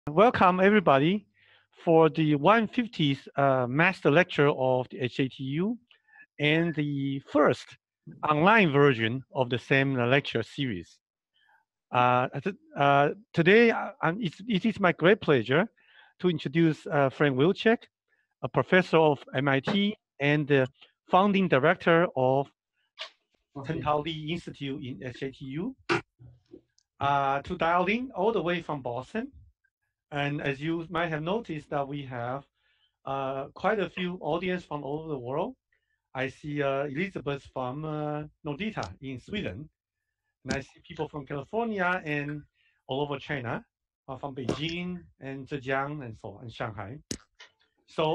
Welcome everybody for the 150th master lecture of the SJTU and the first online version of the same lecture series. Today, it is my great pleasure to introduce Frank Wilczek, a professor of MIT and the founding director of Tao Li Institute in SJTU, to dial in all the way from Boston. And as you might have noticed that we have quite a few audience from all over the world. I see Elizabeth from Nordita in Sweden, and I see people from California and all over China, from Beijing and Zhejiang and so on, and Shanghai. So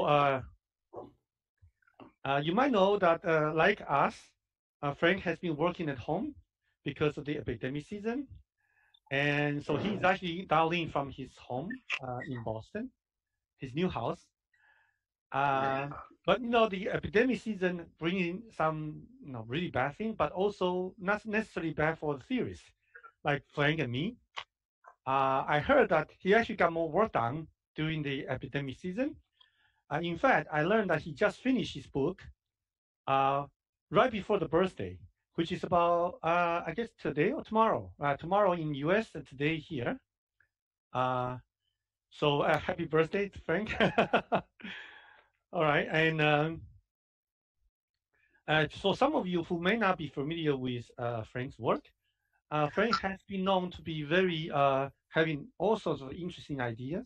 you might know that, like us, Frank has been working at home because of the epidemic season. And so he's actually dialing from his home in Boston, his new house. But the epidemic season bringing some really bad thing, but also not necessarily bad for the theorists like Frank and me. I heard that he actually got more work done during the epidemic season. In fact, I learned that he just finished his book right before the birthday, which is about I guess today or tomorrow. Tomorrow in US and today here. So happy birthday, Frank. All right, and so some of you who may not be familiar with Frank's work, Frank has been known to be very having all sorts of interesting ideas.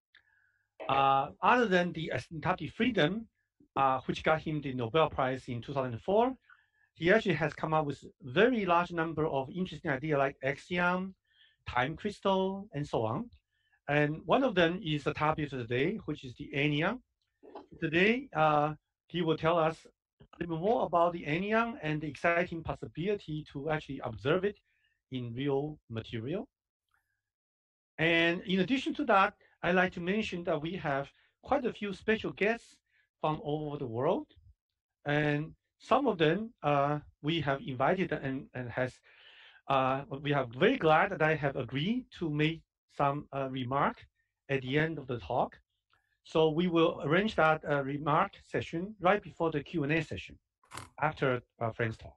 Other than the asymptotic freedom, which got him the Nobel Prize in 2004, he actually has come up with a very large number of interesting ideas like axiom, time crystal, and so on. And one of them is the topic of the day, which is the anion. Today, he will tell us a little more about the anion and the exciting possibility to actually observe it in real material. And in addition to that, I'd like to mention that we have quite a few special guests from all over the world. And some of them we have invited and we are very glad that I have agreed to make some remark at the end of the talk. So we will arrange that remark session right before the Q&A session after Frank's talk.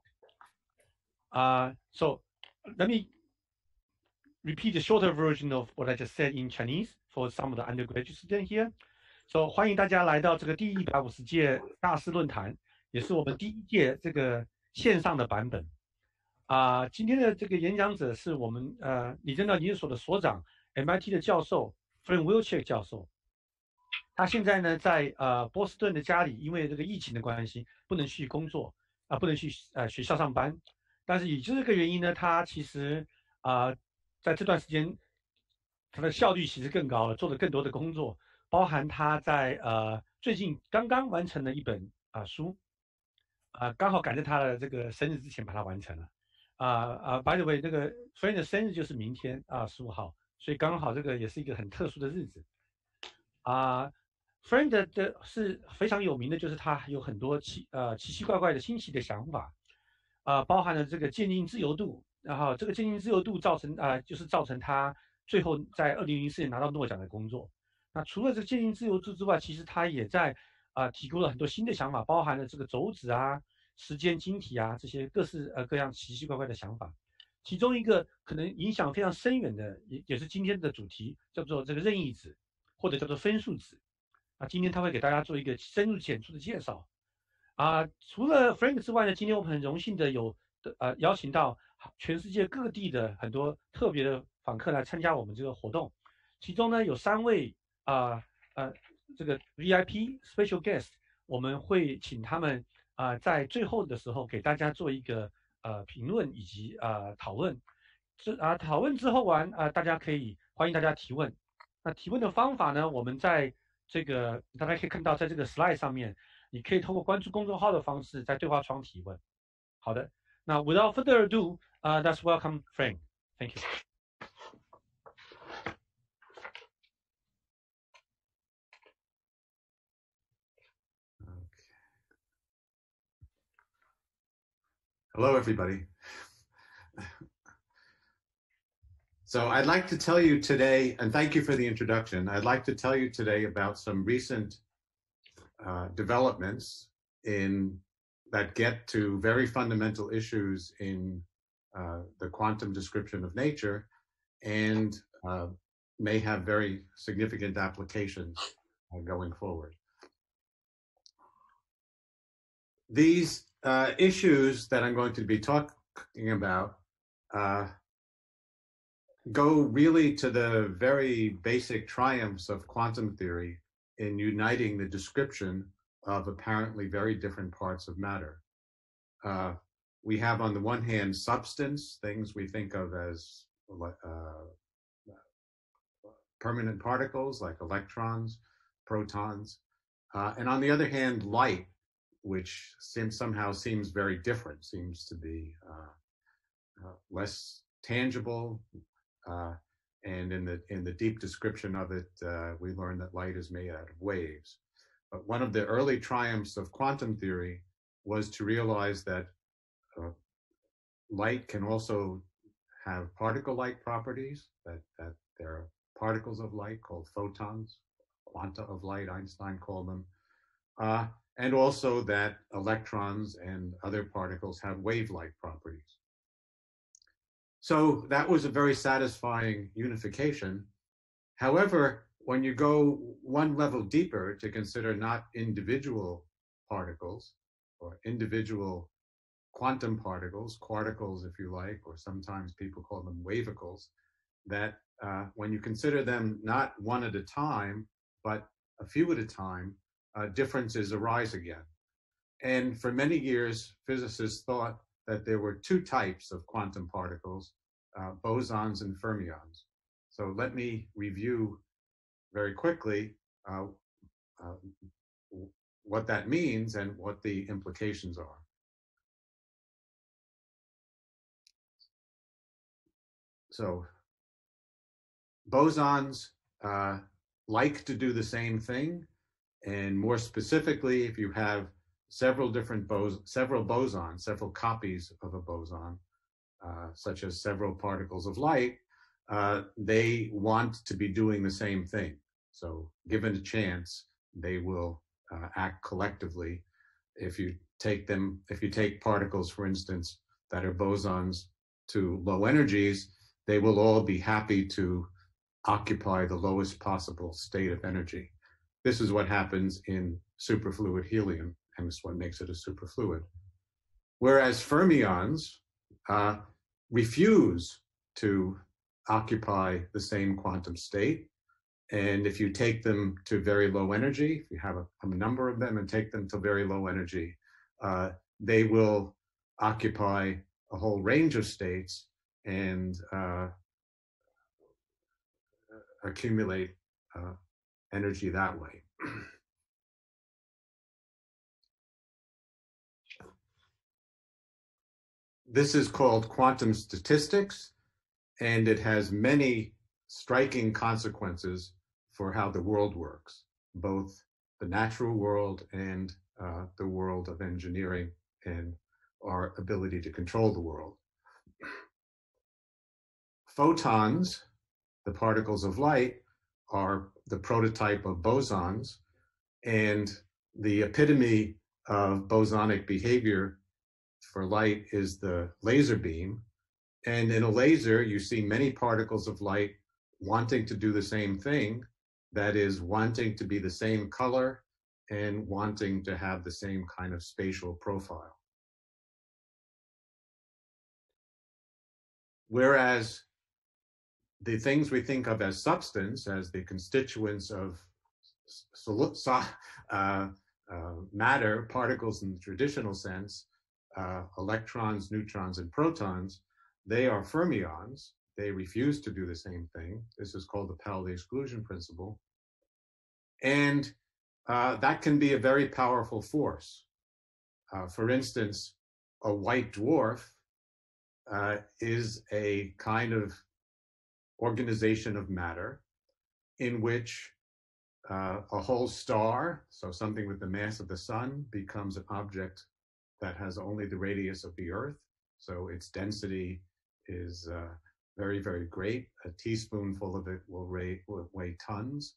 So let me repeat the shorter version of what I just said in Chinese for some of the undergraduate students here. So 欢迎大家来到这个第150届大师论坛，也是我们第1届这个线上的版本。今天的这个演讲者是我们理政道研究所的所长 MIT 的教授 Frank Wilczek 教授。他现在呢在波士顿的家里，因为这个疫情的关系，不能去工作不能去学校上班。但是以这个原因呢，他其实在这段时间，他的效率其实更高了，做了更多的工作，包含他在最近刚刚完成了一本书，刚好赶在他的这个生日之前把它完成了。by the way， 这个 Frank 的生日就是明天15号，所以刚好这个也是一个很特殊的日子。Frank 的是非常有名的，就是他有很多奇奇怪怪的新奇的想法，包含了这个渐进自由度，然后这个渐进自由度造成他最后在2004年拿到诺奖的工作。那除了这个渐进自由度之外，其实他也在提供了很多新的想法，包含了这个轴子时间晶体这些各式各样奇奇怪怪的想法。其中一个可能影响非常深远的，也是今天的主题，叫做这个任意子，或者叫做分数子。今天他会给大家做一个深入浅出的介绍。除了 Frank 之外呢，今天我们很荣幸的邀请到全世界各地的很多特别的访客来参加我们这个活动。其中呢有3位这个 VIP special guest， 我们会请他们在最后的时候给大家做一个评论以及讨论。讨论之后完大家可以欢迎大家提问。那提问的方法呢，我们在这个大家可以看到，在这个 slide 上面，你可以通过关注公众号的方式在对话窗提问。好的，那 without further ado, let's welcome Frank. Thank you. Hello, everybody. So I'd like to tell you today, and thank you for the introduction. I'd like to tell you today about some recent developments that get to very fundamental issues in the quantum description of nature, and may have very significant applications going forward. These issues that I'm going to be talking about go really to the very basic triumphs of quantum theory in uniting the description of apparently very different parts of matter. We have on the one hand substance, things we think of as permanent particles like electrons, protons, and on the other hand light, which somehow seems very different, seems to be less tangible, and in the deep description of it, we learn that light is made out of waves. But one of the early triumphs of quantum theory was to realize that light can also have particle-like properties, that there are particles of light called photons, quanta of light, Einstein called them, and also that electrons and other particles have wave-like properties. So that was a very satisfying unification. However, when you go one level deeper to consider not individual particles or individual quantum particles, quarticles if you like, or sometimes people call them wavicles, that when you consider them not one at a time, but a few at a time, differences arise again. And for many years, physicists thought that there were two types of quantum particles, bosons and fermions. So let me review very quickly what that means and what the implications are. So bosons like to do the same thing, and more specifically, if you have several bosons, several copies of a boson, such as several particles of light, they want to be doing the same thing. So given a chance, they will act collectively. If you take particles, for instance, that are bosons to low energies, they will all be happy to occupy the lowest possible state of energy. This is what happens in superfluid helium, and it's what makes it a superfluid. Whereas fermions refuse to occupy the same quantum state. And if you take them to very low energy, if you have a number of them and take them to very low energy, they will occupy a whole range of states and accumulate energy that way. This is called quantum statistics, and it has many striking consequences for how the world works, both the natural world and the world of engineering and our ability to control the world. Photons, the particles of light, are the prototype of bosons, and the epitome of bosonic behavior for light is the laser beam. And in a laser, you see many particles of light wanting to do the same thing, that is, wanting to be the same color and wanting to have the same kind of spatial profile. Whereas the things we think of as substance, as the constituents of matter, particles in the traditional sense, electrons, neutrons, and protons, they are fermions. They refuse to do the same thing. This is called the Pauli exclusion principle. And that can be a very powerful force. For instance, a white dwarf is a kind of organization of matter in which a whole star, so something with the mass of the sun, becomes an object that has only the radius of the Earth. So its density is very, very great. A teaspoonful of it will weigh tons.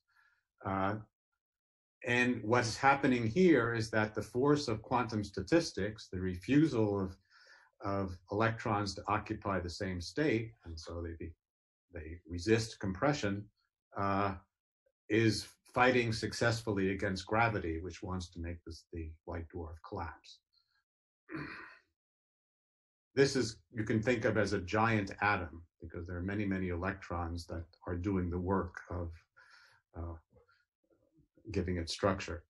And what's happening here is that the force of quantum statistics, the refusal of electrons to occupy the same state, and so they resist compression, is fighting successfully against gravity, which wants to make the white dwarf collapse. This is, you can think of as a giant atom, because there are many, many electrons that are doing the work of giving it structure.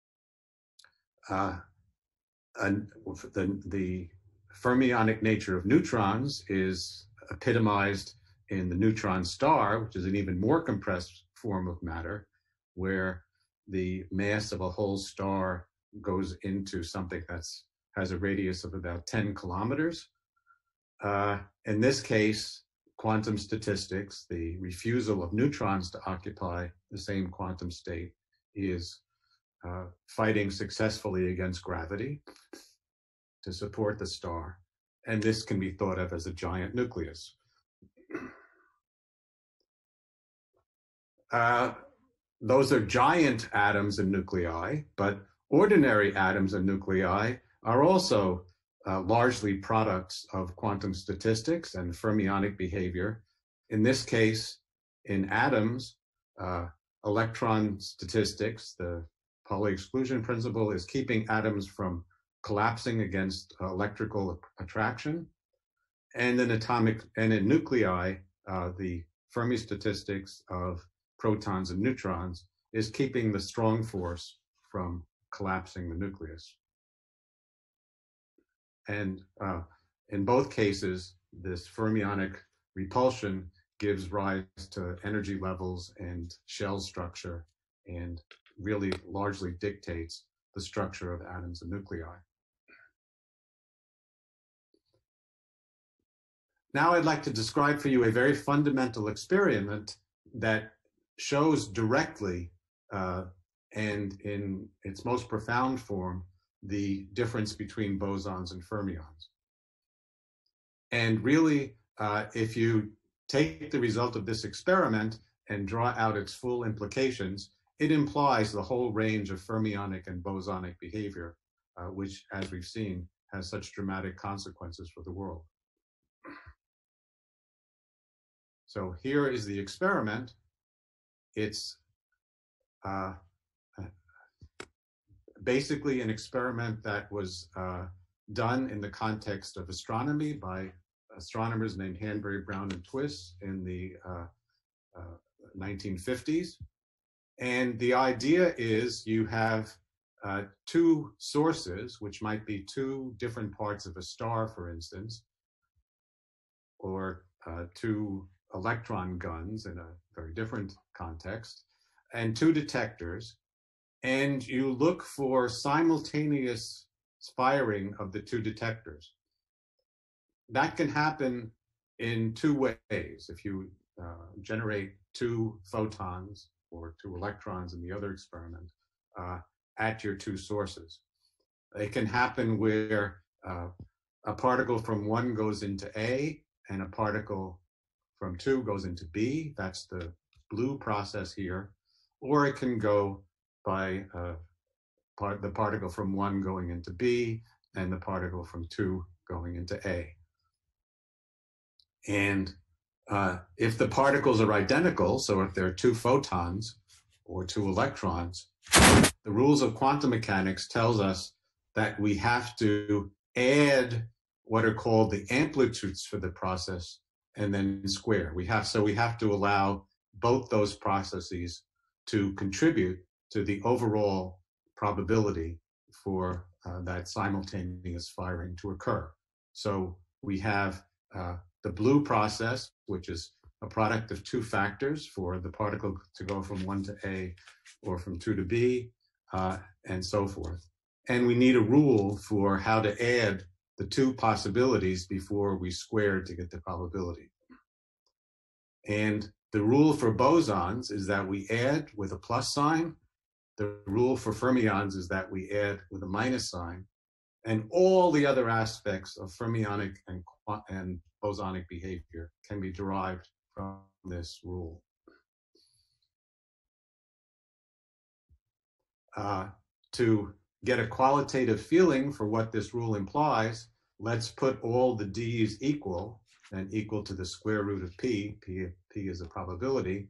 And the fermionic nature of neutrons is epitomized in the neutron star, which is an even more compressed form of matter, where the mass of a whole star goes into something that has a radius of about 10 kilometers. In this case, quantum statistics, the refusal of neutrons to occupy the same quantum state, is fighting successfully against gravity to support the star. And this can be thought of as a giant nucleus. Those are giant atoms and nuclei, but ordinary atoms and nuclei are also largely products of quantum statistics and fermionic behavior. In this case, in atoms, electron statistics, the Pauli exclusion principle, is keeping atoms from collapsing against electrical attraction. And in nuclei, the Fermi statistics of protons and neutrons is keeping the strong force from collapsing the nucleus. And in both cases, this fermionic repulsion gives rise to energy levels and shell structure, and really largely dictates the structure of atoms and nuclei. Now I'd like to describe for you a very fundamental experiment that shows directly and in its most profound form the difference between bosons and fermions. And really, if you take the result of this experiment and draw out its full implications, it implies the whole range of fermionic and bosonic behavior, which, as we've seen, has such dramatic consequences for the world. So here is the experiment. It's basically an experiment that was done in the context of astronomy by astronomers named Hanbury, Brown, and Twiss in the 1950s. And the idea is you have two sources, which might be two different parts of a star, for instance, or two electron guns in a very different context, and two detectors, and you look for simultaneous firing of the two detectors. That can happen in two ways. If you generate two photons or two electrons in the other experiment at your two sources. It can happen where a particle from one goes into A and a particle from two goes into B. That's the blue process here. Or it can go by the particle from one going into B and the particle from two going into A. And if the particles are identical, so if there are two photons or two electrons, the rules of quantum mechanics tells us that we have to add what are called the amplitudes for the process and then square. We have to allow both those processes to contribute to the overall probability for that simultaneous firing to occur. So we have the blue process, which is a product of two factors for the particle to go from one to A or from two to B, and so forth. And we need a rule for how to add the two possibilities before we square to get the probability. And the rule for bosons is that we add with a plus sign. The rule for fermions is that we add with a minus sign. And all the other aspects of fermionic and bosonic behavior can be derived from this rule. To get a qualitative feeling for what this rule implies, let's put all the d's equal and equal to the square root of p. P is a probability.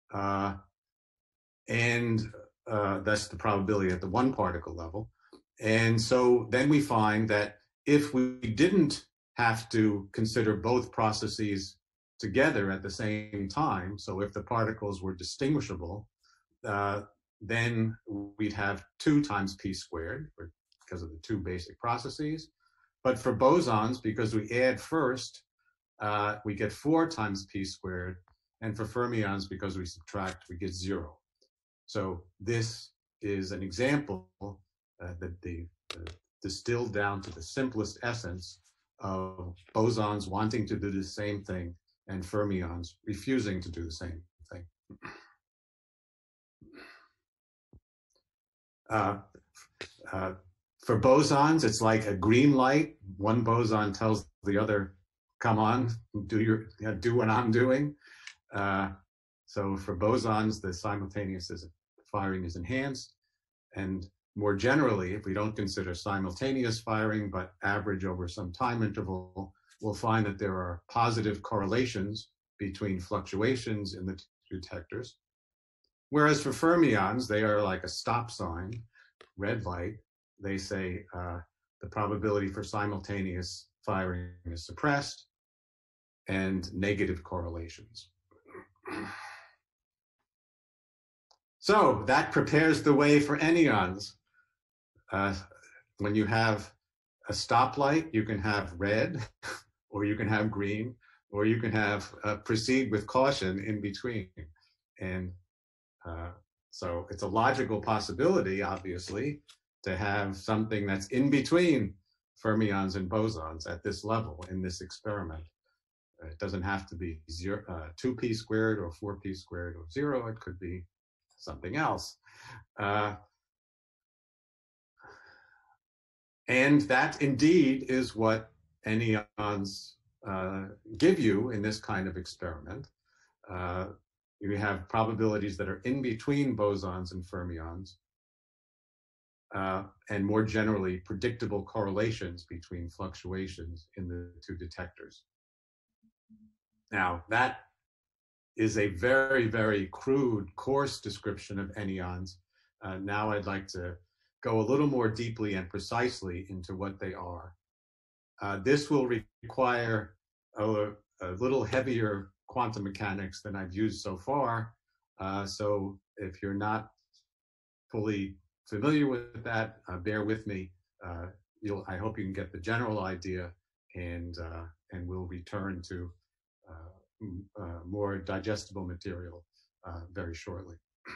And that's the probability at the one particle level. And so then we find that if we didn't have to consider both processes together at the same time, so if the particles were distinguishable, then we'd have 2 times p squared because of the 2 basic processes. But for bosons, because we add first, we get 4 times p squared. And for fermions, because we subtract, we get 0. So this is an example that the distilled down to the simplest essence of bosons wanting to do the same thing and fermions refusing to do the same thing. For bosons, it's like a green light. One boson tells the other, "Come on, do what I'm doing." So for bosons, the simultaneous firing is enhanced. And more generally, if we don't consider simultaneous firing, but average over some time interval, we'll find that there are positive correlations between fluctuations in the 2 detectors. Whereas for fermions, they are like a stop sign, red light. They say the probability for simultaneous firing is suppressed and negative correlations. So that prepares the way for anyons. When you have a stoplight, you can have red, or you can have green, or you can have proceed with caution in between. And so it's a logical possibility, obviously, to have something that's in between fermions and bosons at this level in this experiment. It doesn't have to be 2p squared or 4p squared or 0. It could be something else. And that indeed is what anyons give you in this kind of experiment. You have probabilities that are in between bosons and fermions, and more generally, predictable correlations between fluctuations in the 2 detectors. Now, that is a very, very crude, coarse description of anyons. Now I'd like to go a little more deeply and precisely into what they are. This will require a little heavier quantum mechanics than I've used so far. So if you're not fully familiar with that, bear with me. I hope you can get the general idea, and we'll return to more digestible material very shortly.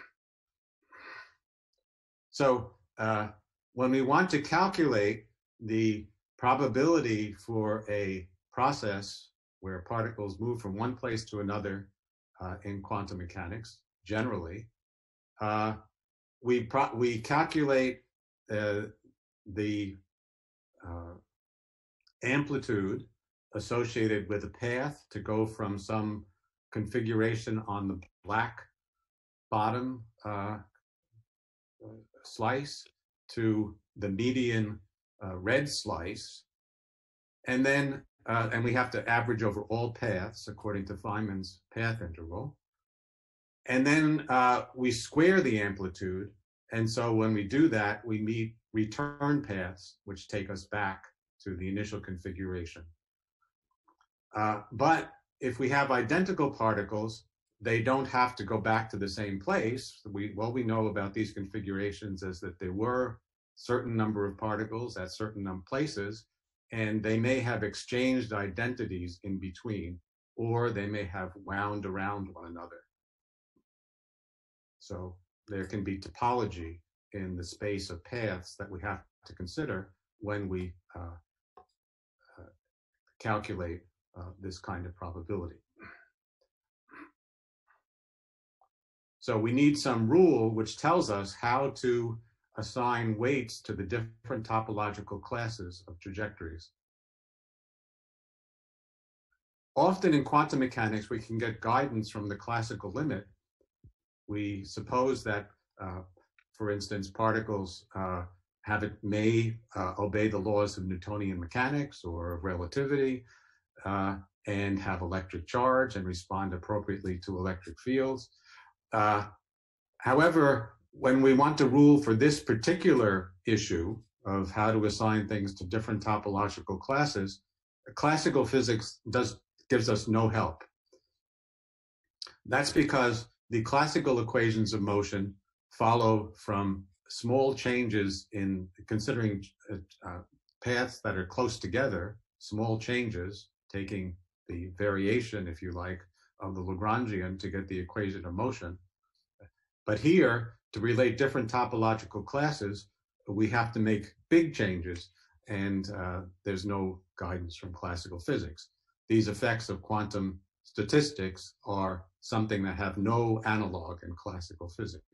So when we want to calculate the probability for a process where particles move from one place to another in quantum mechanics, generally, we calculate the amplitude associated with a path to go from some configuration on the black bottom slice to the median red slice. And then, and we have to average over all paths according to Feynman's path interval. And then we square the amplitude. And so when we do that, we meet return paths, which take us back to the initial configuration. But if we have identical particles, they don't have to go back to the same place. What we know about these configurations is that there were certain number of particles at certain places, and they may have exchanged identities in between, or they may have wound around one another. So there can be topology in the space of paths that we have to consider when we calculate this kind of probability. So we need some rule which tells us how to assign weights to the different topological classes of trajectories. often in quantum mechanics, we can get guidance from the classical limit. We suppose that, for instance, particles may obey the laws of Newtonian mechanics or of relativity, and have electric charge and respond appropriately to electric fields. However, when we want to rule for this particular issue of how to assign things to different topological classes, classical physics gives us no help. That's because the classical equations of motion follow from small changes in considering paths that are close together, small changes, taking the variation, if you like, of the Lagrangian to get the equation of motion. But here, to relate different topological classes, we have to make big changes, and there's no guidance from classical physics. These effects of quantum statistics are something that have no analog in classical physics.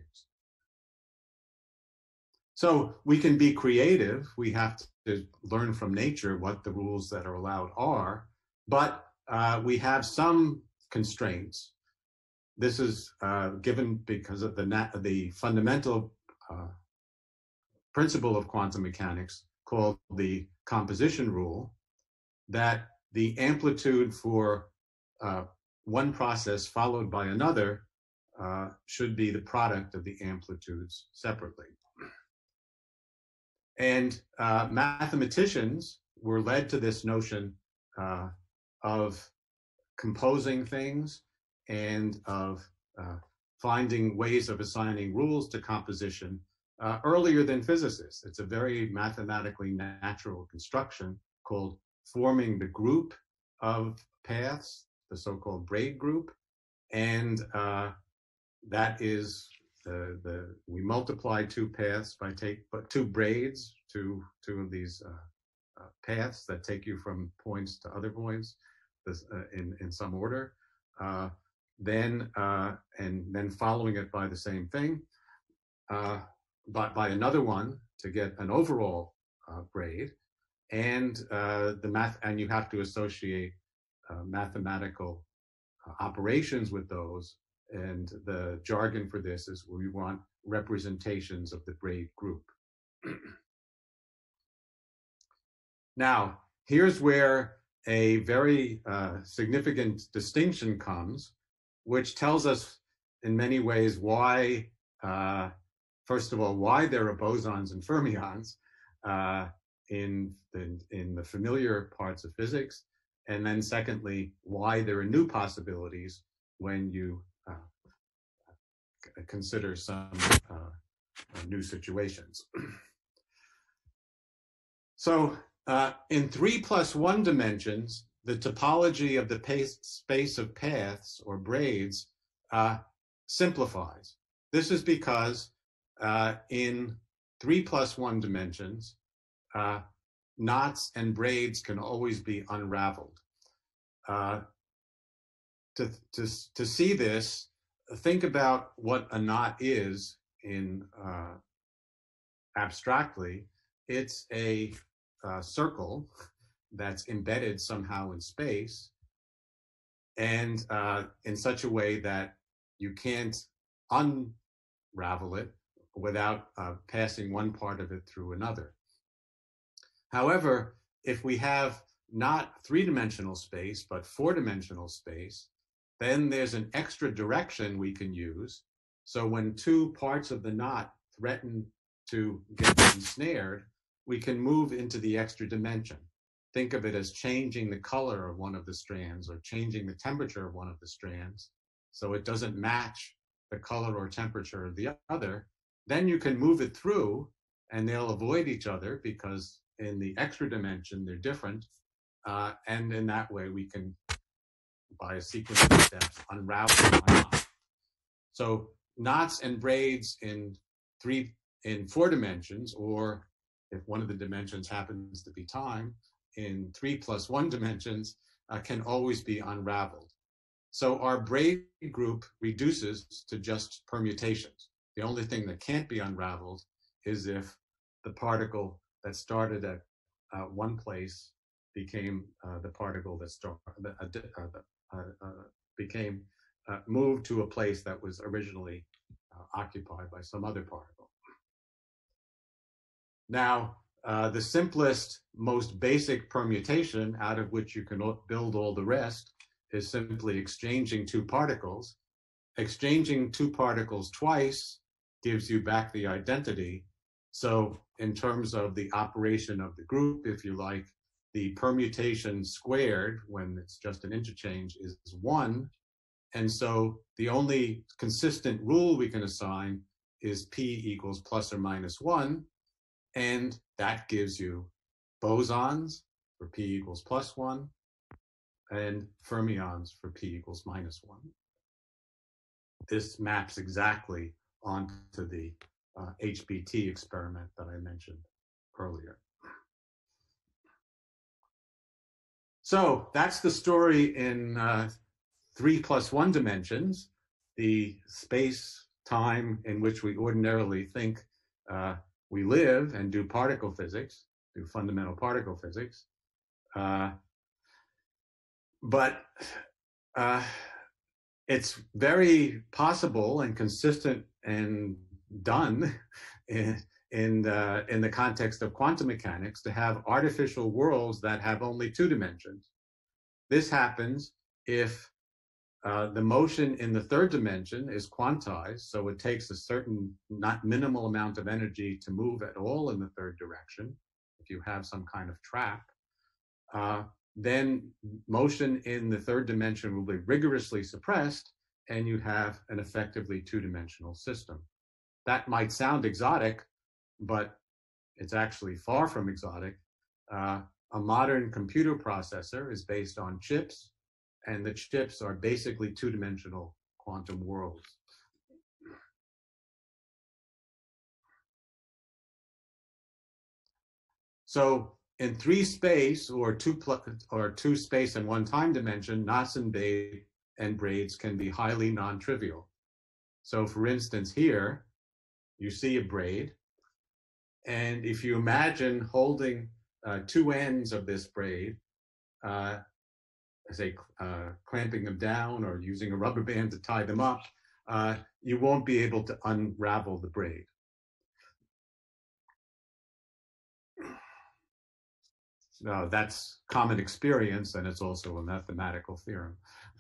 So we can be creative. We have to learn from nature what the rules that are allowed are, but we have some constraints. This is given because of the fundamental principle of quantum mechanics called the composition rule, that the amplitude for one process followed by another should be the product of the amplitudes separately. And mathematicians were led to this notion of composing things and of finding ways of assigning rules to composition earlier than physicists. It's a very mathematically natural construction called forming the group of paths, the so-called braid group, and that is we multiply two paths by two braids, two of these paths that take you from points to other points in some order. Then following it by the same thing, by another one to get an overall braid, and you have to associate mathematical operations with those. And the jargon for this is we want representations of the braid group. Now, here's where a very significant distinction comes, which tells us in many ways why, first of all, why there are bosons and fermions in the familiar parts of physics, and then secondly, why there are new possibilities when you consider some new situations. So in 3+1 dimensions, the topology of the space of paths or braids simplifies. This is because in 3+1 dimensions, knots and braids can always be unraveled. To see this, think about what a knot is in abstractly. It's a circle that's embedded somehow in space, and in such a way that you can't unravel it without passing one part of it through another. However, if we have not three-dimensional space, but four-dimensional space, then there's an extra direction we can use. So when two parts of the knot threaten to get ensnared, we can move into the extra dimension. Think of it as changing the color of one of the strands or changing the temperature of one of the strands so it doesn't match the color or temperature of the other. Then you can move it through and they'll avoid each other because in the extra dimension they're different. And in that way we can, by a sequence of steps, unravel my knot. So knots and braids in 4 dimensions, or if one of the dimensions happens to be time, in 3+1 dimensions, can always be unraveled. So our braid group reduces to just permutations. The only thing that can't be unraveled is if the particle that started at one place became the particle that became moved to a place that was originally occupied by some other particle. Now, the simplest, most basic permutation out of which you can build all the rest is simply exchanging two particles. Exchanging two particles twice gives you back the identity. So in terms of the operation of the group, if you like, the permutation squared, when it's just an interchange, is 1. And so the only consistent rule we can assign is P equals plus or minus 1. And that gives you bosons for P equals plus 1 and fermions for P equals minus 1. This maps exactly onto the HBT experiment that I mentioned earlier. So that's the story in 3+1 dimensions, the space-time in which we ordinarily think we live and do particle physics, do fundamental particle physics. But it's very possible and consistent and done in the context of quantum mechanics to have artificial worlds that have only 2 dimensions. This happens if the motion in the 3rd dimension is quantized, so it takes a certain, not minimal amount of energy to move at all in the 3rd direction. If you have some kind of trap, then motion in the 3rd dimension will be rigorously suppressed, and you have an effectively 2-dimensional system. That might sound exotic, but it's actually far from exotic. A modern computer processor is based on chips, and the chips are basically 2-dimensional quantum worlds. So in 3 space or 2 space and 1 time dimension, knots and braids can be highly non-trivial. So for instance, here you see a braid, and if you imagine holding 2 ends of this braid, say clamping them down or using a rubber band to tie them up, you won't be able to unravel the braid. No, that's common experience, and it's also a mathematical theorem.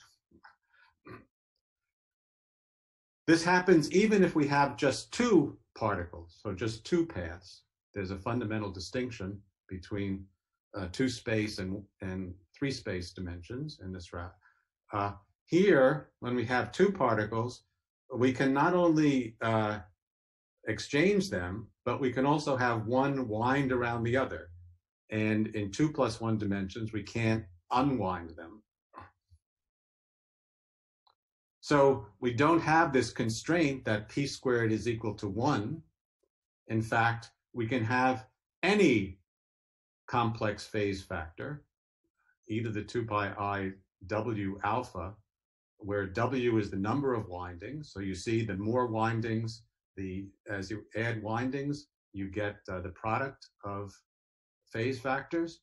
This happens even if we have just 2 particles, so just 2 paths. There's a fundamental distinction between 2 space and 3 space dimensions in this route. Here, when we have 2 particles, we can not only exchange them, but we can also have one wind around the other. And in 2+1 dimensions, we can't unwind them. So we don't have this constraint that p squared is equal to 1. In fact, we can have any complex phase factor, e to the 2 pi I w alpha, where w is the number of windings. So you see the more windings, as you add windings, you get the product of phase factors.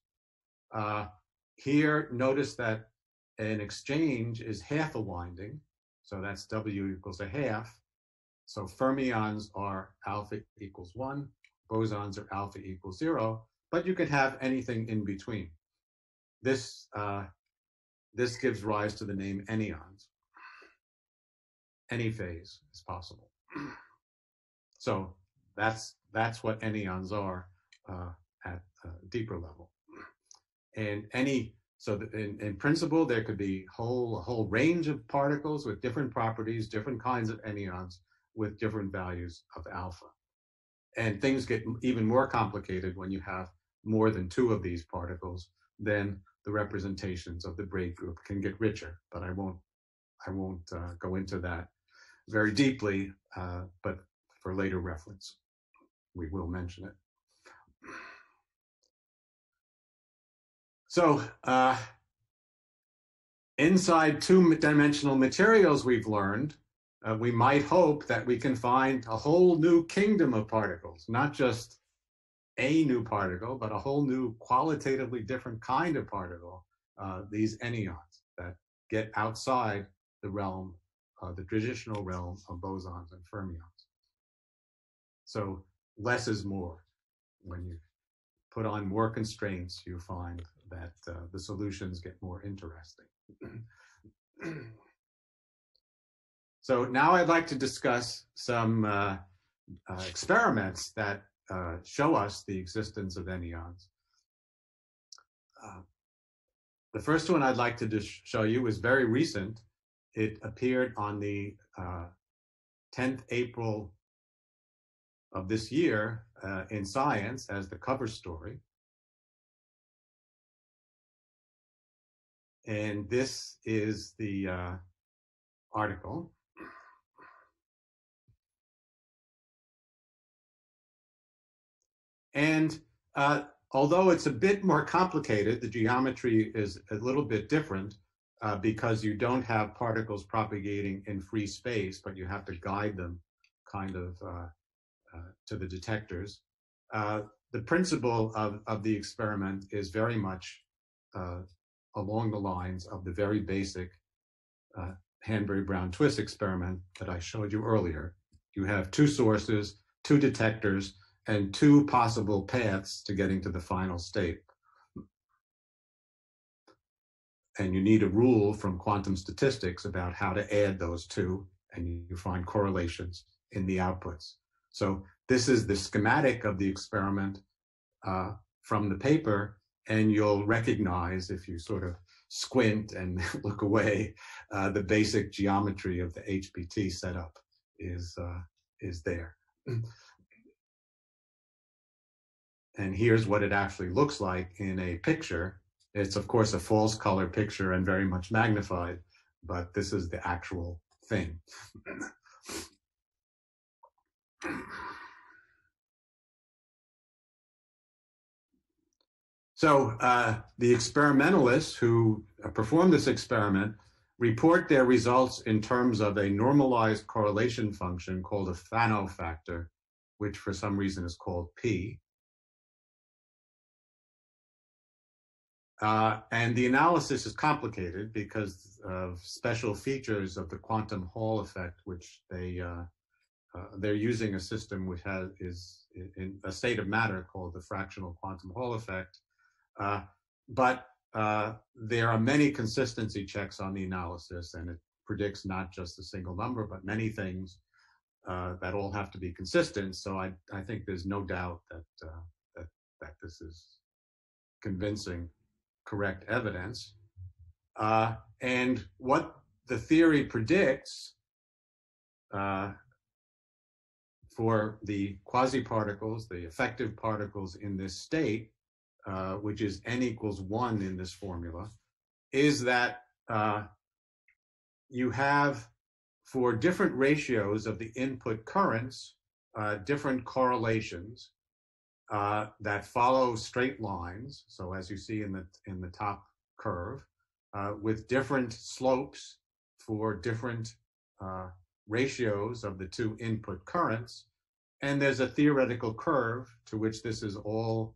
Here, notice that an exchange is half a winding. So that's w equals a half. So fermions are alpha equals 1, bosons are alpha equals 0, but you could have anything in between. This gives rise to the name anyons. Any phase is possible. So that's what anyons are at a deeper level. And in principle, there could be a whole range of particles with different properties, different kinds of anyons with different values of alpha. And things get even more complicated when you have more than 2 of these particles. Then the representations of the braid group can get richer, but I won't go into that very deeply, but for later reference, we will mention it. So inside 2-dimensional materials, we've learned, we might hope that we can find a whole new kingdom of particles, not just a new particle, but a whole new qualitatively different kind of particle, these anyons that get outside the realm, the traditional realm of bosons and fermions. So less is more. When you put on more constraints, you find that the solutions get more interesting. So now I'd like to discuss some experiments that show us the existence of anyons. The first one I'd like to show you is very recent. It appeared on the 10th April of this year in Science as the cover story. And this is the article. And although it's a bit more complicated, the geometry is a little bit different because you don't have particles propagating in free space, but you have to guide them kind of to the detectors. The principle of the experiment is very much along the lines of the very basic Hanbury-Brown twist experiment that I showed you earlier. You have two sources, two detectors, and two possible paths to getting to the final state. And you need a rule from quantum statistics about how to add those two, and you find correlations in the outputs. So this is the schematic of the experiment from the paper, and you'll recognize, if you sort of squint and look away, the basic geometry of the HPT setup is there. And here's what it actually looks like in a picture. It's, of course, a false color picture and very much magnified, but this is the actual thing. So the experimentalists who performed this experiment report their results in terms of a normalized correlation function called a Fano factor, which for some reason is called P. And the analysis is complicated because of special features of the quantum Hall effect, which they're using a system which is in a state of matter called the fractional quantum Hall effect. But there are many consistency checks on the analysis, and it predicts not just a single number, but many things that all have to be consistent. So I think there's no doubt that this is convincing, correct evidence. And what the theory predicts for the quasi-particles, the effective particles in this state, which is n equals 1 in this formula, is that you have, for different ratios of the input currents, different correlations that follow straight lines. So as you see in the top curve, with different slopes for different ratios of the two input currents. And there's a theoretical curve to which this is all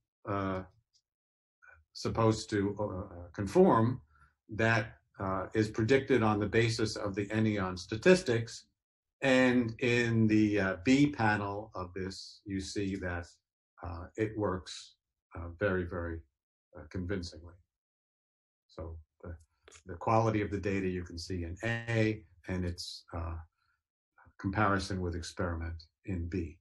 supposed to conform, that is predicted on the basis of the Enneon statistics. And in the B panel of this, you see that it works very, very convincingly. So the quality of the data you can see in A, and its comparison with experiment in B.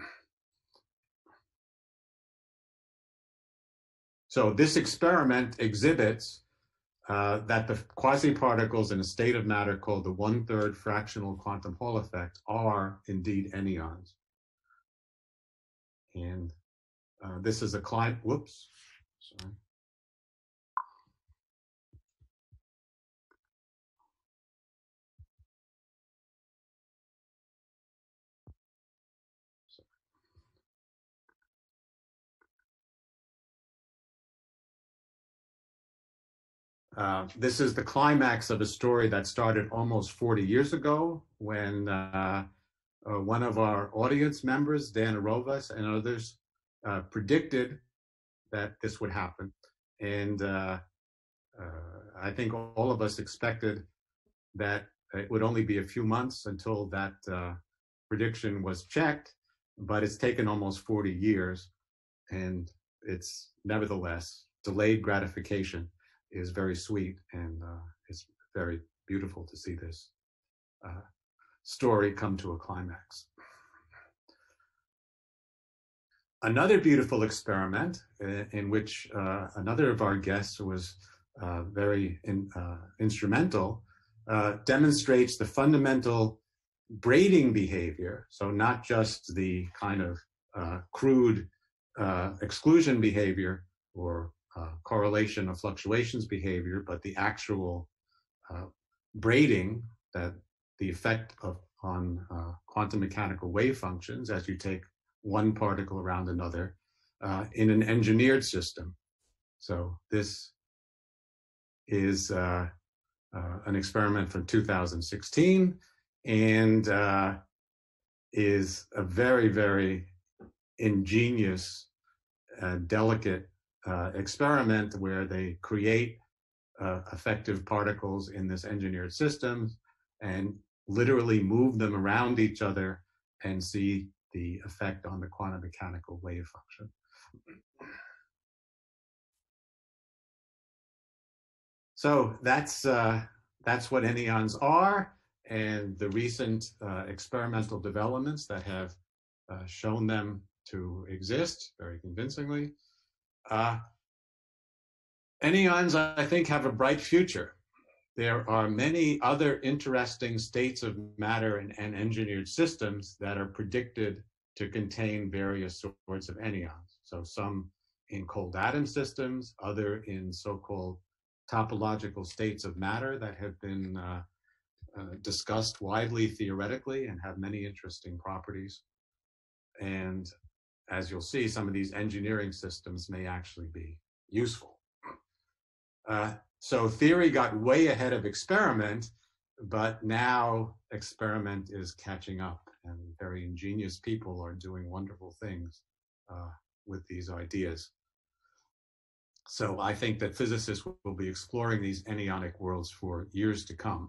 So this experiment exhibits that the quasi-particles in a state of matter called the 1/3 fractional quantum Hall effect are indeed anyons. And this is a client, whoops, sorry. This is the climax of a story that started almost 40 years ago when one of our audience members, Dan Arovas, and others predicted that this would happen. And I think all of us expected that it would only be a few months until that prediction was checked, but it's taken almost 40 years. And it's nevertheless, delayed gratification is very sweet, and it's very beautiful to see this story come to a climax. Another beautiful experiment in which another of our guests was very instrumental demonstrates the fundamental braiding behavior. So not just the kind of crude exclusion behavior or correlation of fluctuations behavior, but the actual braiding, that the effect on quantum mechanical wave functions as you take one particle around another in an engineered system. So this is an experiment from 2016 and is a very, very ingenious, delicate experiment where they create effective particles in this engineered system and literally move them around each other and see the effect on the quantum mechanical wave function. So that's what anyons are, and the recent experimental developments that have shown them to exist very convincingly. Anyons, I think, have a bright future. There are many other interesting states of matter and engineered systems that are predicted to contain various sorts of anyons. So some in cold atom systems, other in so-called topological states of matter that have been discussed widely theoretically and have many interesting properties. And as you'll see, some of these engineering systems may actually be useful. So theory got way ahead of experiment, but now experiment is catching up, and very ingenious people are doing wonderful things with these ideas. So I think that physicists will be exploring these anyonic worlds for years to come.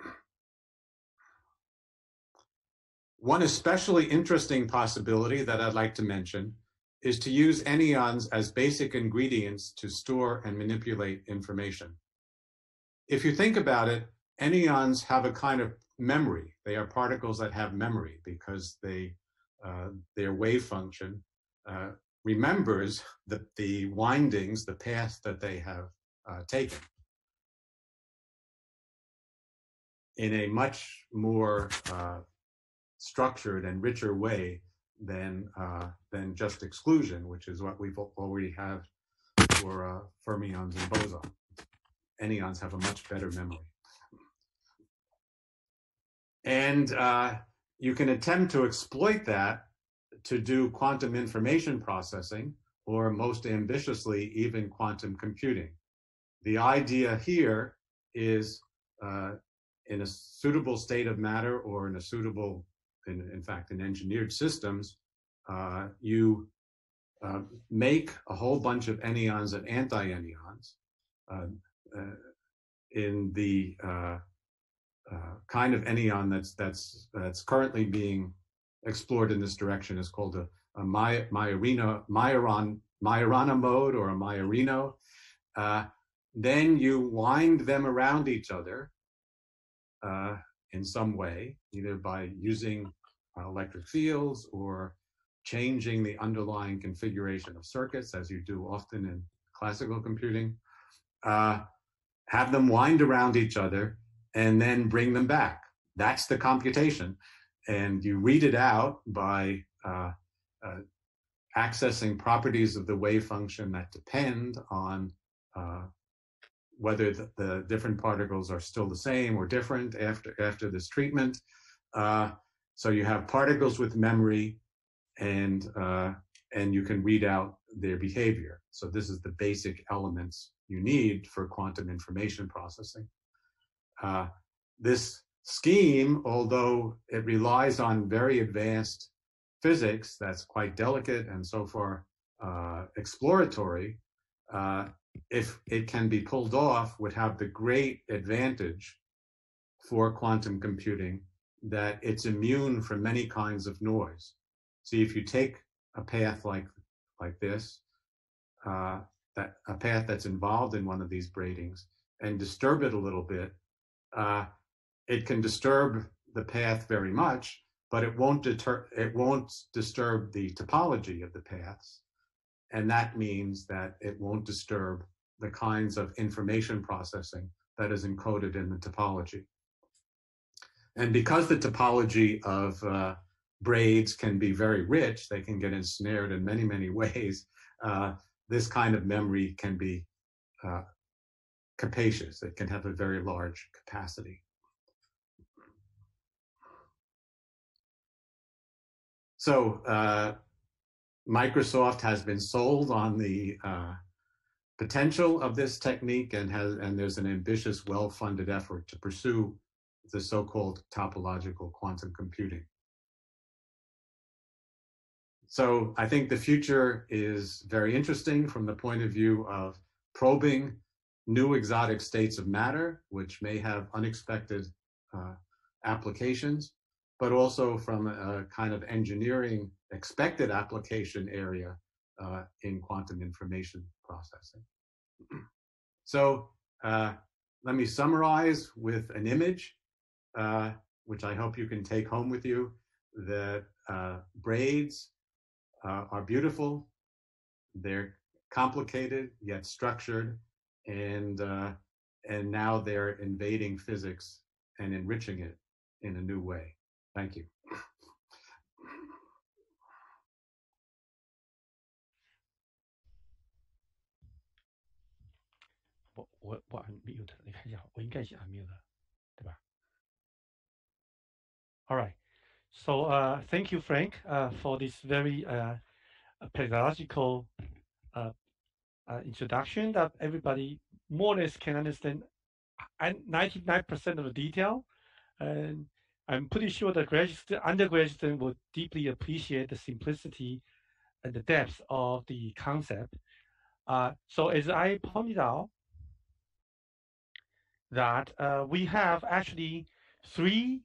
One especially interesting possibility that I'd like to mention is to use anyons as basic ingredients to store and manipulate information. If you think about it, anyons have a kind of memory. They are particles that have memory because their wave function remembers the windings, the path that they have taken in a much more structured and richer way than just exclusion, which is what we've already have for fermions and bosons. Anyons have a much better memory. And you can attempt to exploit that to do quantum information processing, or most ambitiously, even quantum computing. The idea here is in a suitable state of matter, or in a suitable, in fact, in engineered systems, you make a whole bunch of anyons and anti-anyons in the kind of anyon that's currently being explored in this direction is called a Majorana mode, or a Majorino. Then you wind them around each other in some way, either by using electric fields or changing the underlying configuration of circuits, as you do often in classical computing. Have them wind around each other and then bring them back. That's the computation. And you read it out by accessing properties of the wave function that depend on whether the different particles are still the same or different after this treatment. So you have particles with memory, and you can read out their behavior. So this is the basic elements you need for quantum information processing. This scheme, although it relies on very advanced physics that's quite delicate and so far exploratory, if it can be pulled off, would have the great advantage for quantum computing that it's immune from many kinds of noise. See, if you take a path like this, that a path that's involved in one of these braidings, and disturb it a little bit, it can disturb the path very much, but it won't disturb the topology of the paths. And that means that it won't disturb the kinds of information processing that is encoded in the topology. And because the topology of braids can be very rich, they can get ensnared in many, many ways, this kind of memory can be capacious. It can have a very large capacity. So Microsoft has been sold on the potential of this technique, and there's an ambitious, well-funded effort to pursue the so-called topological quantum computing. So I think the future is very interesting from the point of view of probing new exotic states of matter, which may have unexpected applications, but also from a kind of engineering expected application area in quantum information processing. So let me summarize with an image, which I hope you can take home with you, that braids are beautiful, they're complicated yet structured, and now they're invading physics and enriching it in a new way. Thank you. 我 unmute， 你看一下，我应该是 unmute 的，对吧？ All right. So thank you, Frank, for this very pedagogical introduction that everybody more or less can understand 99% of the detail. And I'm pretty sure the undergraduate student will deeply appreciate the simplicity and the depth of the concept. So as I pointed out, that we have actually three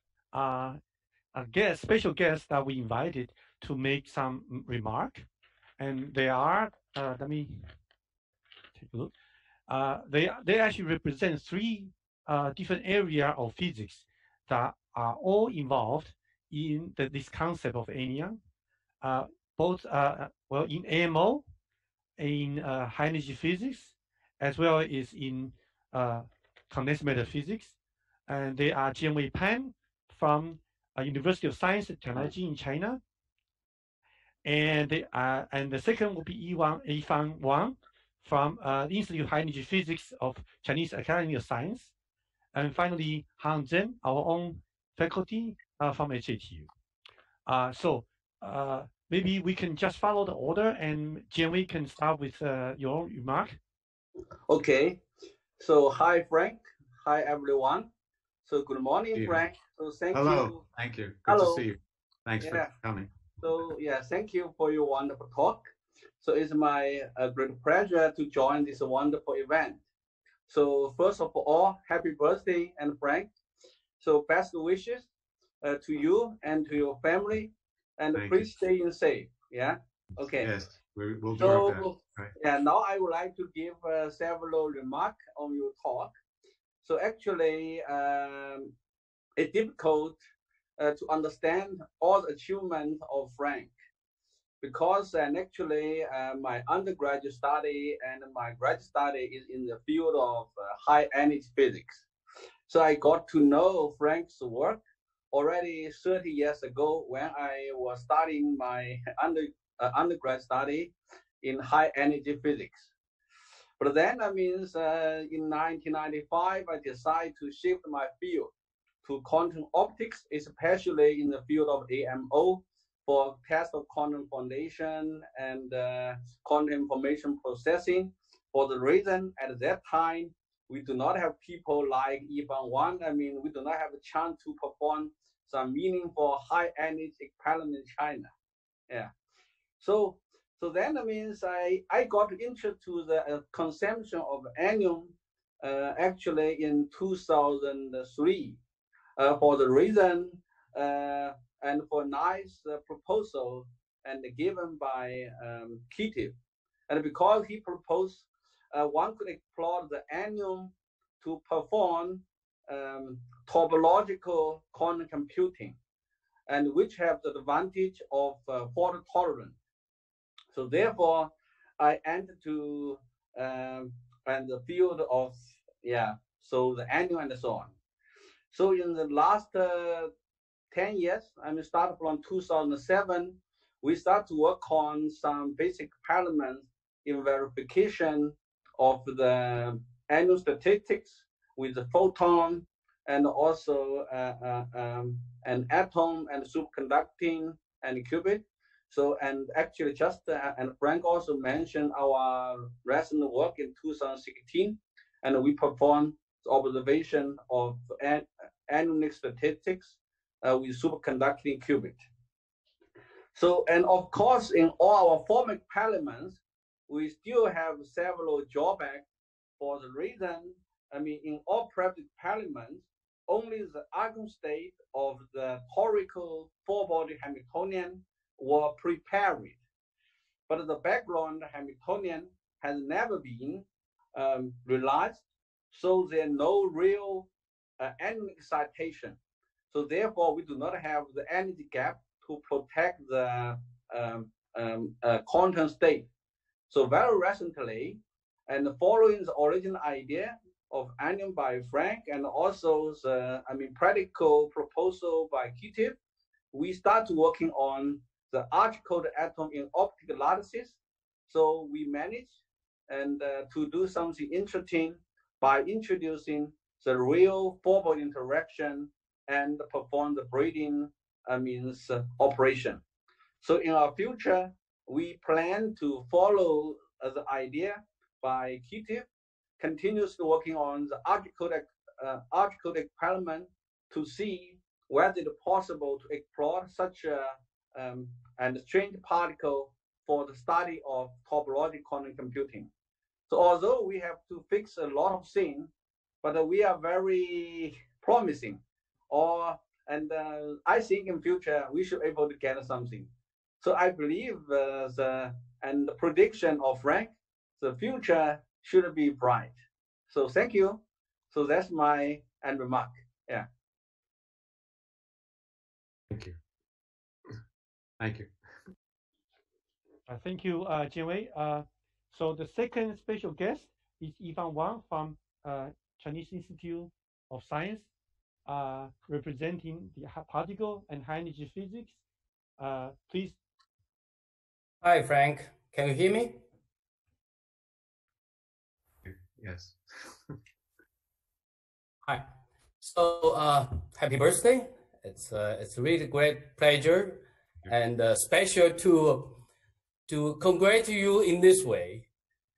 special guests that we invited to make some remark, and they are let me take a look. They actually represent three different areas of physics that are all involved in this concept of anyon, both well in AMO, in high energy physics, as well as in condensed matter physics. And they are Jianwei Pan from University of Science and Technology in China. And the second will be Yifang Wang from the Institute of High Energy Physics of Chinese Academy of Science. And finally, Han Zhen, our own faculty from SJTU. So maybe we can just follow the order, and Jianwei can start with your remark. Okay. So hi, Frank. Hi, everyone. So good morning, Frank. So thank you. Hello. Thank you. Good to see you. Thanks for coming. So yeah, thank you for your wonderful talk. So it's my great pleasure to join this wonderful event. So first of all, happy birthday, and Frank. So best wishes to you and to your family, and please stay safe. Yeah. Okay. Yes, we'll do our best. Right. Yeah. Now I would like to give several remarks on your talk. So actually, it's difficult to understand all the achievements of Frank, because actually my undergraduate study and my graduate study is in the field of high energy physics. So I got to know Frank's work already 30 years ago when I was studying my undergrad study in high energy physics. But then that means in 1995, I decided to shift my field to quantum optics, especially in the field of AMO for test of quantum foundation and quantum information processing. For the reason at that time, we do not have people like Yifang Wang. I mean, we do not have a chance to perform some meaningful high energy experiment in China. Yeah. So So then means I got interested to the consumption of anion actually in 2003 for the reason and for nice proposal and given by Kitty. And because he proposed one could explore the anion to perform topological quantum computing, and which have the advantage of fault tolerance. So therefore, I entered to and the field of so the anion and so on. So in the last 10 years, I mean, started from 2007, we start to work on some basic parameters in verification of the anion statistics with the photon and also an atom and superconducting and qubit. So, and actually just, and Frank also mentioned our recent work in 2016, and we performed observation of anionic statistics with superconducting qubit. So, and of course, in all our formic elements, we still have several drawbacks for the reason, I mean, in all practical elements, only the eigenstate of the torical four-body Hamiltonian were prepared. But the background Hamiltonian has never been realized, so there's no real anion excitation. So therefore, we do not have the energy gap to protect the quantum state. So very recently, and following the original idea of anion by Frank and also the practical proposal by Kitty, we start working on the arch-coded atom in optical lattices. So we managed and to do something interesting by introducing the real four-body interaction and perform the breeding operation. So in our future, we plan to follow the idea by Kitty, continuously working on the arch-coded element to see whether it's possible to explore such a strange particle for the study of topological quantum computing. So although we have to fix a lot of things, but we are very promising. And I think in future we should be able to get something. So I believe the prediction of Frank, the future should be bright. So thank you. So that's my end remark. Yeah. Thank you. Thank you. Thank you, Jianwei. So the second special guest is Yifan Wang from Chinese Institute of Science, representing the particle and high energy physics. Please. Hi, Frank. Can you hear me? Yes. Hi. So happy birthday. It's a really great pleasure and special to congratulate you in this way.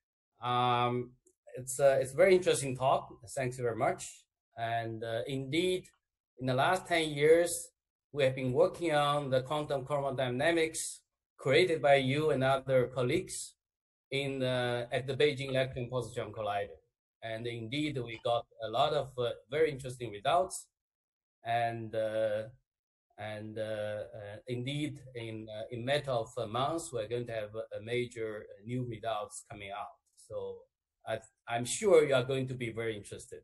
It's a very interesting talk. Thanks very much. And indeed, in the last 10 years, we have been working on the quantum chromodynamics created by you and other colleagues at the Beijing Electron Positron Collider. And indeed, we got a lot of very interesting results. And indeed, in a matter of months, we're going to have a major new results coming out. So I'm sure you are going to be very interested.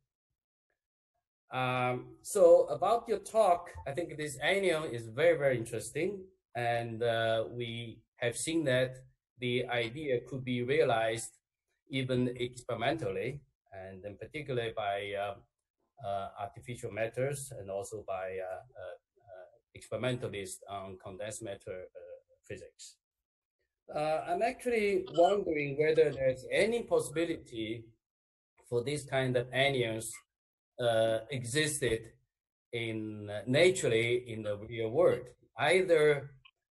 So about your talk, I think this anion is very, very interesting. And we have seen that the idea could be realized even experimentally, and in particular by artificial matters and also by experimentalists on condensed matter physics. I'm actually wondering whether there's any possibility for this kind of anions existed naturally in the real world, either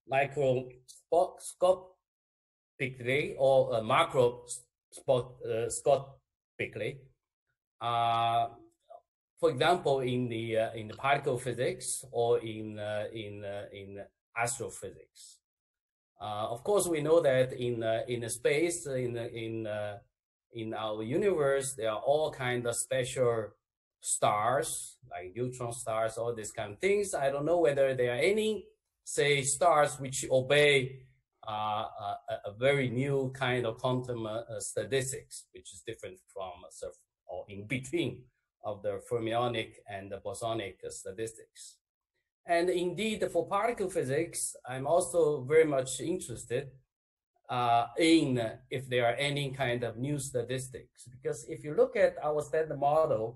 microscopically or macroscopically. For example, in the particle physics or in astrophysics. Of course, we know that in the space, in our universe, there are all kinds of special stars, like neutron stars, all these kind of things. I don't know whether there are any, say, stars which obey a very new kind of quantum statistics, which is different from or in between of the fermionic and the bosonic statistics. And indeed, for particle physics, I'm also very much interested in if there are any kind of new statistics. Because if you look at our standard model,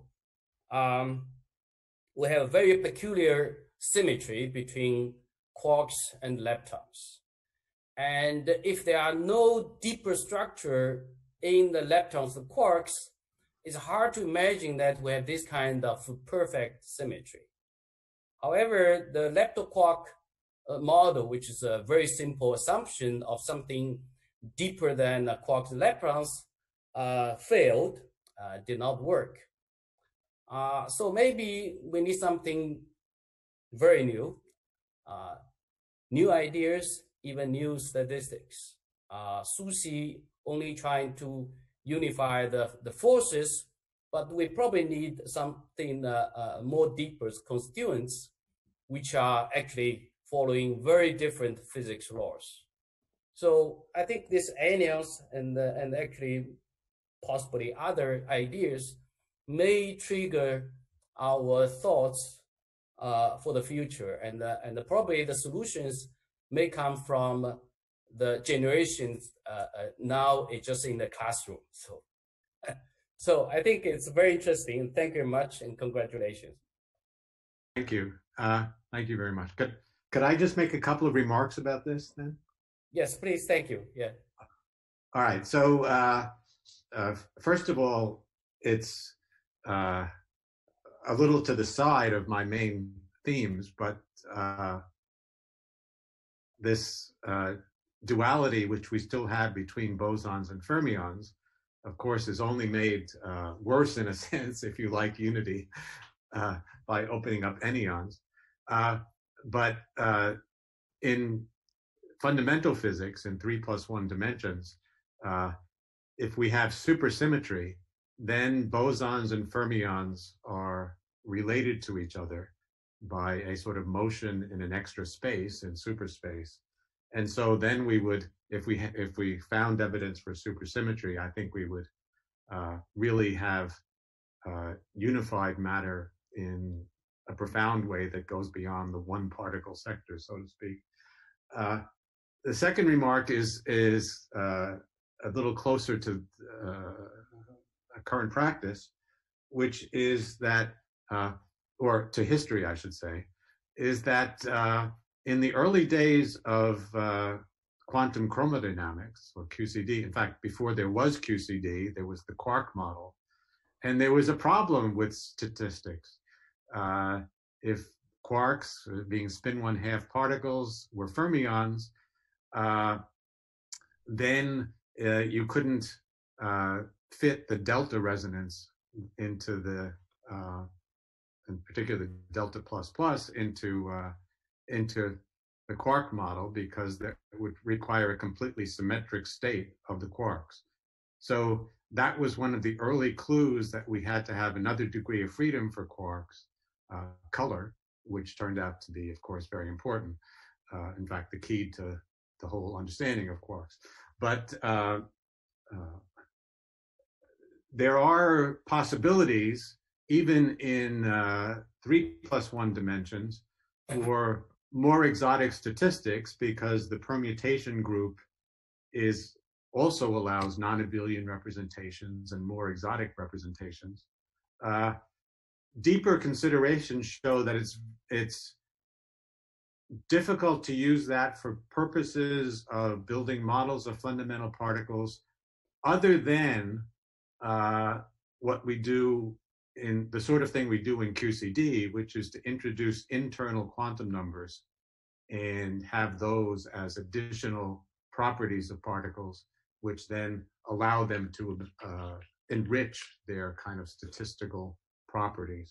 we have a very peculiar symmetry between quarks and leptons. And if there are no deeper structure in the leptons and quarks, it's hard to imagine that we have this kind of perfect symmetry. However, the leptoquark model, which is a very simple assumption of something deeper than quarks and leptons, failed, did not work. So maybe we need something very new, new ideas, even new statistics. Susi only trying to unify the forces, but we probably need something more deeper constituents, which are actually following very different physics laws. So I think this anions and actually possibly other ideas may trigger our thoughts for the future, and probably the solutions may come from the generations now it's just in the classroom. So I think it's very interesting. Thank you very much and congratulations. Thank you. Thank you very much. Could I just make a couple of remarks about this then? Yes, please. Thank you. Yeah. All right. So first of all, it's a little to the side of my main themes, but this duality which we still have between bosons and fermions, of course, is only made worse in a sense, if you like, unity by opening up anions. But in fundamental physics, in 3+1 dimensions, if we have supersymmetry, then bosons and fermions are related to each other by a sort of motion in an extra space, in superspace. And so then we would, if we found evidence for supersymmetry, I think we would really have unified matter in a profound way that goes beyond the one particle sector, so to speak. The second remark is a little closer to a current practice, which is that, or to history, I should say, is that in the early days of quantum chromodynamics, or QCD, in fact, before there was QCD, there was the quark model, and there was a problem with statistics. If quarks, being spin 1/2 particles, were fermions, then you couldn't fit the delta resonance into the, in particular, delta plus into the quark model, because that would require a completely symmetric state of the quarks. So that was one of the early clues that we had to have another degree of freedom for quarks, color, which turned out to be, of course, very important. In fact, the key to the whole understanding of quarks. But there are possibilities, even in 3+1 dimensions, for more exotic statistics, because the permutation group also allows non-abelian representations and more exotic representations. Deeper considerations show that it's difficult to use that for purposes of building models of fundamental particles, other than what we do in the sort of thing we do in QCD, which is to introduce internal quantum numbers and have those as additional properties of particles, which then allow them to enrich their kind of statistical properties.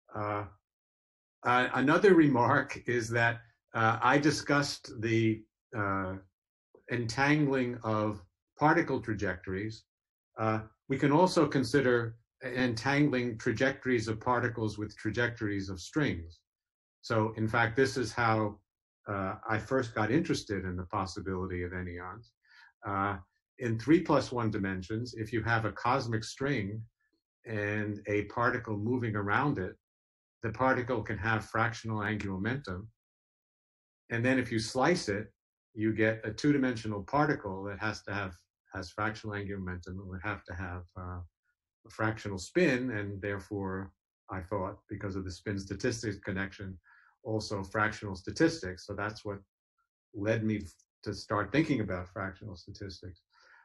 Another remark is that I discussed the entangling of particle trajectories. We can also consider entangling trajectories of particles with trajectories of strings. So in fact, this is how I first got interested in the possibility of anyons. In 3+1 dimensions, if you have a cosmic string and a particle moving around it, the particle can have fractional angular momentum. And then if you slice it, you get a two-dimensional particle that has fractional angular momentum and would have to have a fractional spin, and therefore, I thought, because of the spin statistics connection, also fractional statistics. So that's what led me to start thinking about fractional statistics.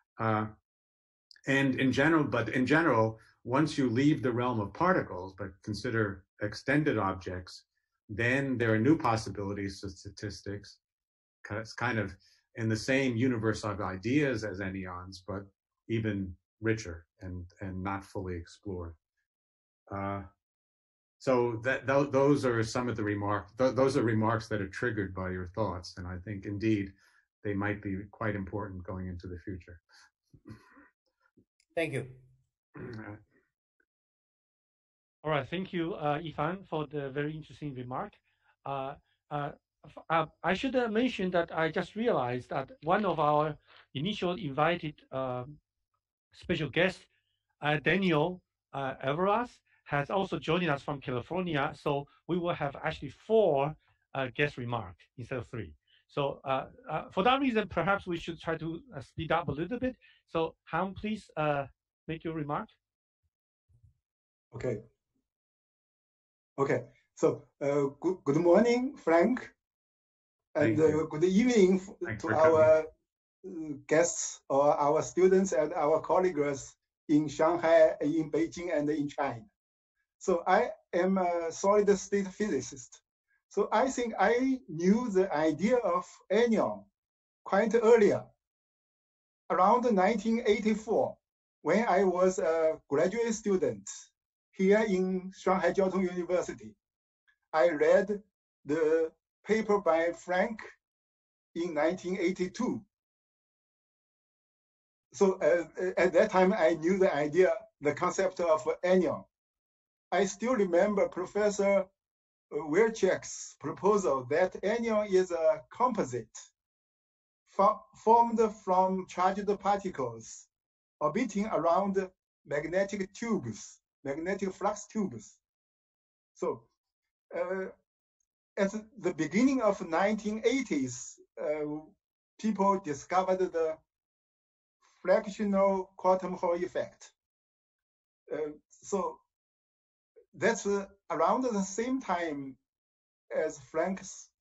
And in general, once you leave the realm of particles, but consider extended objects, then there are new possibilities of statistics. It's kind of in the same universe of ideas as anyons, but even richer and not fully explored. So those are some of the remarks. Those are remarks that are triggered by your thoughts, and I think indeed they might be quite important going into the future. Thank you. All right, thank you, Ifan, for the very interesting remark. I should mention that I just realized that one of our initial invited special guests, Daniel Alvarez, has also joined us from California. So we will have actually 4 guest remarks instead of 3. So for that reason, perhaps we should try to speed up a little bit. So Han, please make your remark. Okay. Okay. So good morning, Frank, and good evening to our guests or our students and our colleagues in Shanghai, in Beijing, and in China. So I am a solid state physicist. So I think I knew the idea of anion quite earlier, around 1984, when I was a graduate student here in Shanghai Jiaotong University. I read the paper by Frank in 1982. So at that time, I knew the idea, the concept of anion. I still remember Professor Wilczek's proposal that anion is a composite formed from charged particles orbiting around magnetic tubes, magnetic flux tubes. So at the beginning of 1980s, people discovered the fractional quantum Hall effect. So that's around the same time as Frank's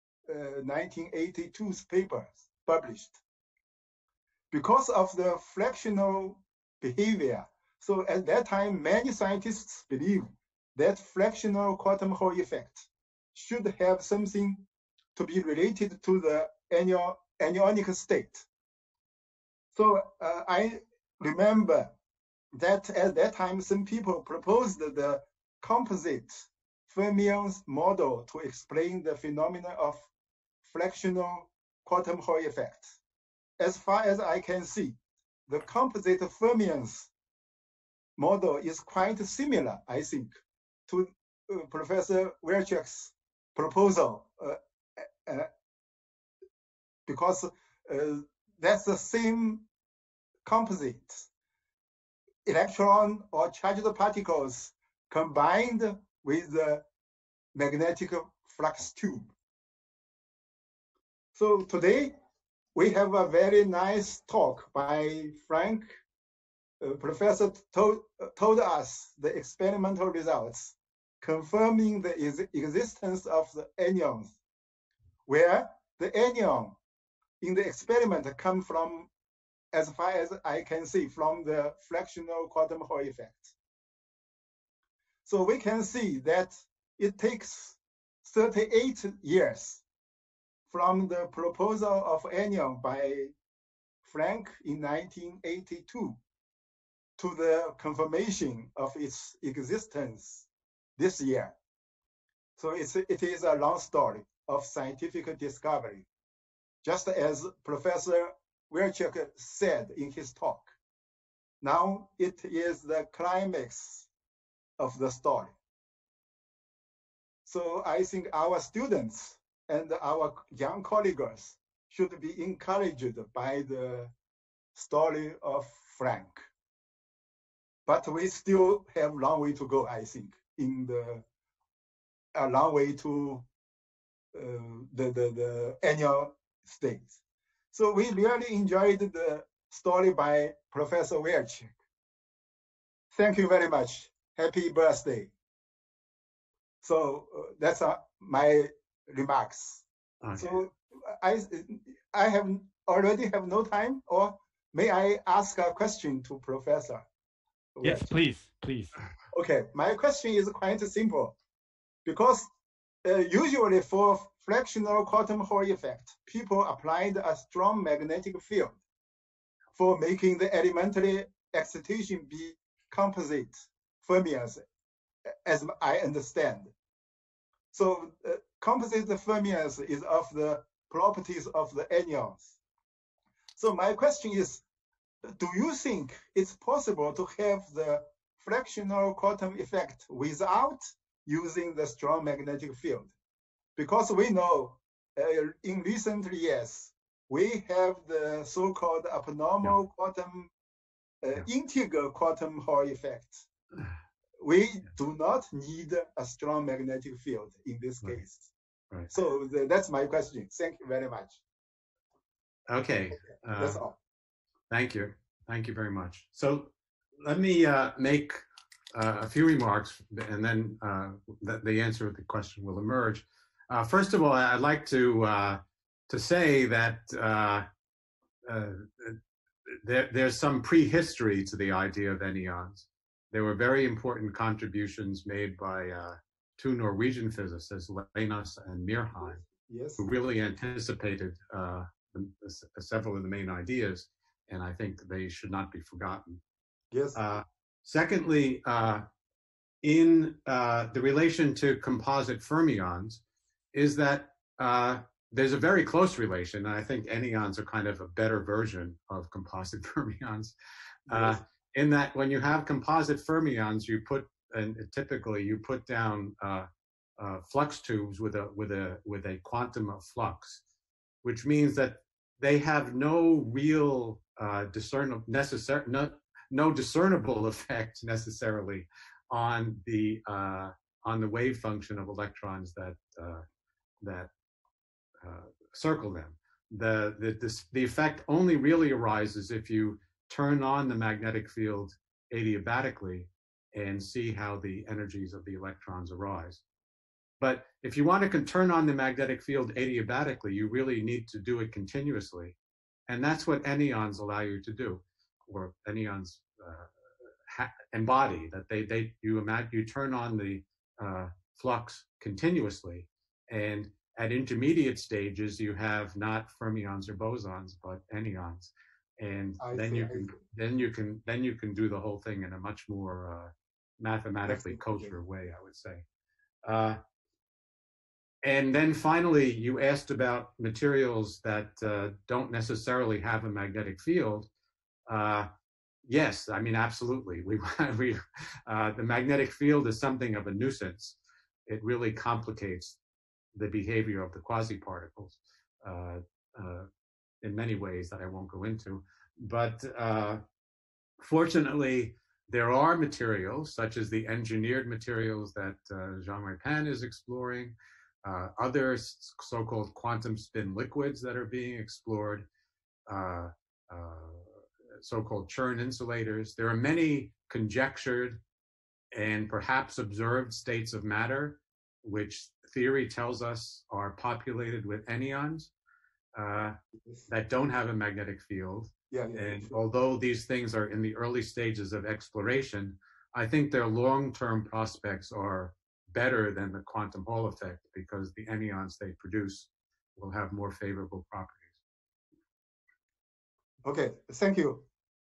1982 papers published. Because of the fractional behavior, so at that time, many scientists believed that fractional quantum Hall effect should have something to be related to the anionic state. So I remember that at that time, some people proposed the composite fermions model to explain the phenomena of fractional quantum Hall effect. As far as I can see, the composite fermions model is quite similar, I think, to Professor Wilczek's proposal, because that's the same composite electron or charged particles combined with the magnetic flux tube. So today we have a very nice talk by Frank. Professor told us the experimental results confirming the existence of the anions, where the anion in the experiment come from, as far as I can see, from the fractional quantum Hall effect. So we can see that it takes 38 years from the proposal of anion by Frank in 1982 to the confirmation of its existence this year. So it is a long story of scientific discovery. just as Professor Wilczek said in his talk. Now it is the climax of the story. So I think our students and our young colleagues should be encouraged by the story of Frank. But we still have a long way to go, I think, a long way to the annual state. So we really enjoyed the story by Professor Wilczek. Thank you very much. Happy birthday. So that's my remarks. Okay. So I already have no time, or may I ask a question to Professor? Yes, please. Okay, my question is quite simple, because usually for fractional quantum Hall effect, people applied a strong magnetic field for making the elementary excitation be composite fermions, as I understand. So composite fermions is of the properties of the anyons. So my question is, do you think it's possible to have the fractional quantum effect without using the strong magnetic field? Because we know in recent years, we have the so-called abnormal quantum, integral quantum Hall effect. We do not need a strong magnetic field in this case. Right. So that's my question. Thank you very much. Okay. That's all. Thank you. Thank you very much. So let me make a few remarks, and then the answer to the question will emerge. First of all, I'd like to say that there's some prehistory to the idea of anyons. There were very important contributions made by two Norwegian physicists, Linus and Myrheim, who really anticipated several of the main ideas, and I think they should not be forgotten. Yes. Secondly, in the relation to composite fermions, is that there's a very close relation, and I think anyons are kind of a better version of composite fermions. Yes. In that when you have composite fermions, typically you put down flux tubes with a quantum of flux, which means that they have no real no discernible effect necessarily on the wave function of electrons that circle them. The effect only really arises if you turn on the magnetic field adiabatically and see how the energies of the electrons arise. But if you want to turn on the magnetic field adiabatically, you really need to do it continuously. And that's what anyons allow you to do, or anyons embody, that you turn on the flux continuously. And at intermediate stages, you have not fermions or bosons, but anyons. And then you can do the whole thing in a much more mathematically kosher way, I would say. And then finally, you asked about materials that don't necessarily have a magnetic field. Yes, I mean, absolutely. The magnetic field is something of a nuisance. It really complicates the behavior of the quasi-particles in many ways that I won't go into. But fortunately, there are materials, such as the engineered materials that Jean-Marie Pan is exploring, other so-called quantum spin liquids that are being explored, so-called churn insulators. There are many conjectured and perhaps observed states of matter, which theory tells us are populated with anyons that don't have a magnetic field. Although these things are in the early stages of exploration, I think their long-term prospects are better than the quantum Hall effect, because the anyons they produce will have more favorable properties. Okay, thank you.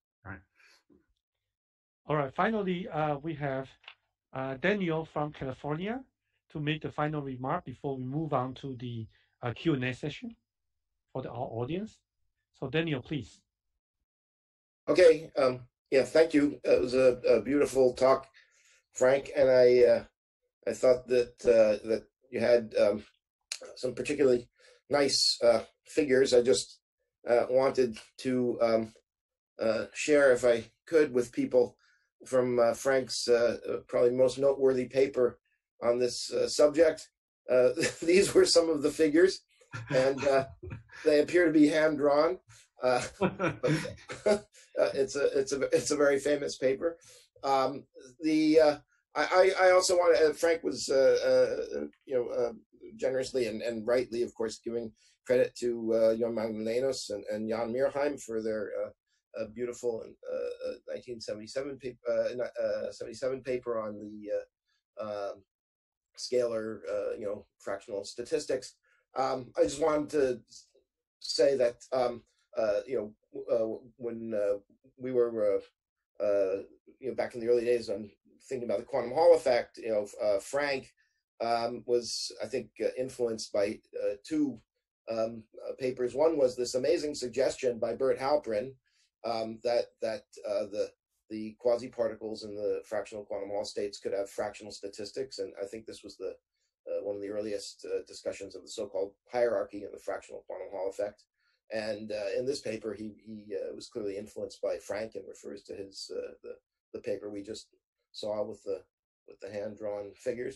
All right, finally, we have Daniel from California to make the final remark before we move on to the Q&A session. for our audience. So Daniel, please. Okay. Yeah, thank you. It was a beautiful talk, Frank, and I thought that that you had some particularly nice figures. I just wanted to share, if I could, with people from Frank's probably most noteworthy paper on this subject. These were some of the figures, and they appear to be hand drawn. It's a very famous paper. I also want to. Frank was generously and rightly, of course, giving credit to Jan Magdalenos and Jan Meerheim for their beautiful 1977 paper on the scalar fractional statistics. I just wanted to say that when we were back in the early days on thinking about the quantum Hall effect, Frank was, I think, influenced by two papers. One was this amazing suggestion by Bert Halperin that the quasi-particles in the fractional quantum Hall states could have fractional statistics, and I think this was the one of the earliest discussions of the so-called hierarchy in the fractional quantum Hall effect. And in this paper, he was clearly influenced by Frank and refers to his the paper we just saw with the hand-drawn figures.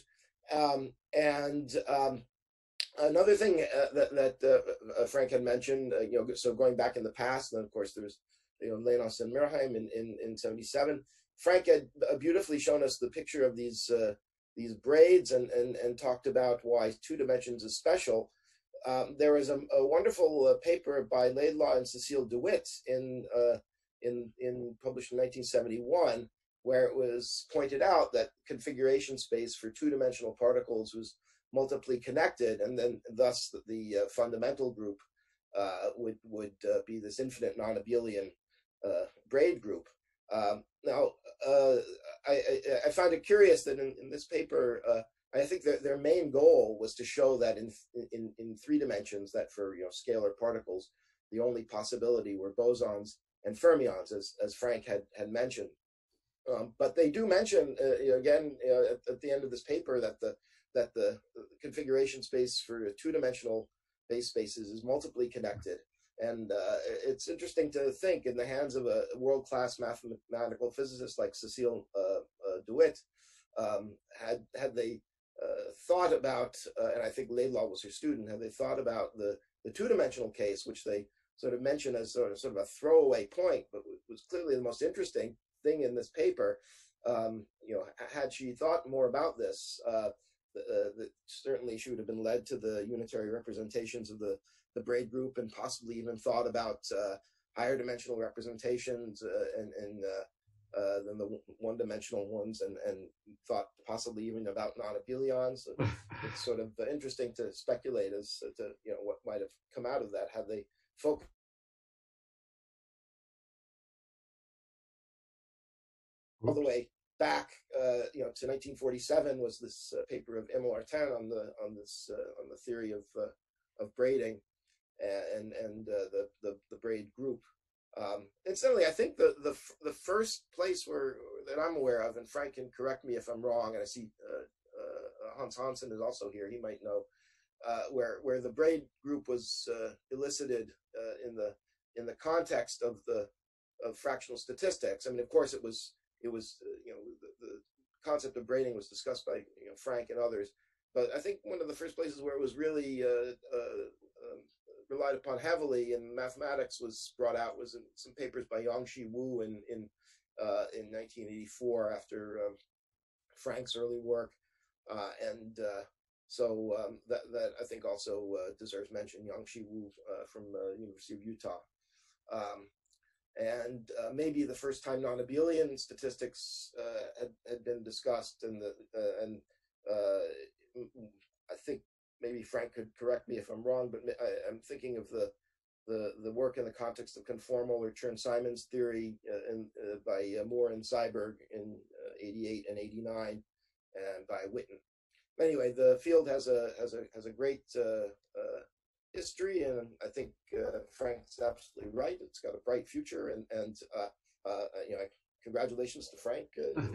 Another thing that Frank had mentioned, so going back in the past, and then of course there's Lenos and Meerheim in 77. Frank had beautifully shown us the picture of these braids and talked about why 2 dimensions is special. There was a wonderful paper by Laidlaw and Cecile DeWitt published in 1971, where it was pointed out that configuration space for 2-dimensional particles was multiply connected, and then thus the fundamental group would be this infinite non-abelian braid group. Now, I found it curious that in this paper, I think their main goal was to show that in 3 dimensions, that for scalar particles, the only possibility were bosons and fermions, as Frank had mentioned. But they do mention again at the end of this paper that the configuration space for 2-dimensional base spaces is multiply connected. And it's interesting to think, in the hands of a world-class mathematical physicist like Cecile DeWitt, had they thought about, and I think Laidlaw was her student, had they thought about the 2-dimensional case, which they sort of mention as sort of a throwaway point, but was clearly the most interesting thing in this paper. Had she thought more about this, certainly she would have been led to the unitary representations of the braid group, and possibly even thought about higher dimensional representations than the 1-dimensional ones, and thought possibly even about non-abelions. It's sort of interesting to speculate as to what might have come out of that had they focused all the way back, to 1947 was this paper of Emile Artin on the theory of braiding and the braid group. Incidentally, I think the first place that I'm aware of, and Frank can correct me if I'm wrong, and I see Hans Hansen is also here, he might know, where the braid group was elicited in the context of fractional statistics. I mean, of course, it was the concept of braiding was discussed by Frank and others, but I think one of the first places where it was really relied upon heavily in mathematics was brought out was in some papers by Yangshi Wu in 1984 after Frank's early work, so that I think also deserves mention. Yangshi Wu from University of Utah. And maybe the first time non-abelian statistics had been discussed, and I think maybe Frank could correct me if I'm wrong, but I'm thinking of the work in the context of conformal or Chern-Simons theory by Moore and Seiberg in 88 and 89, and by Witten. Anyway, the field has a great history, and I think Frank's absolutely right. It's got a bright future, and congratulations to Frank.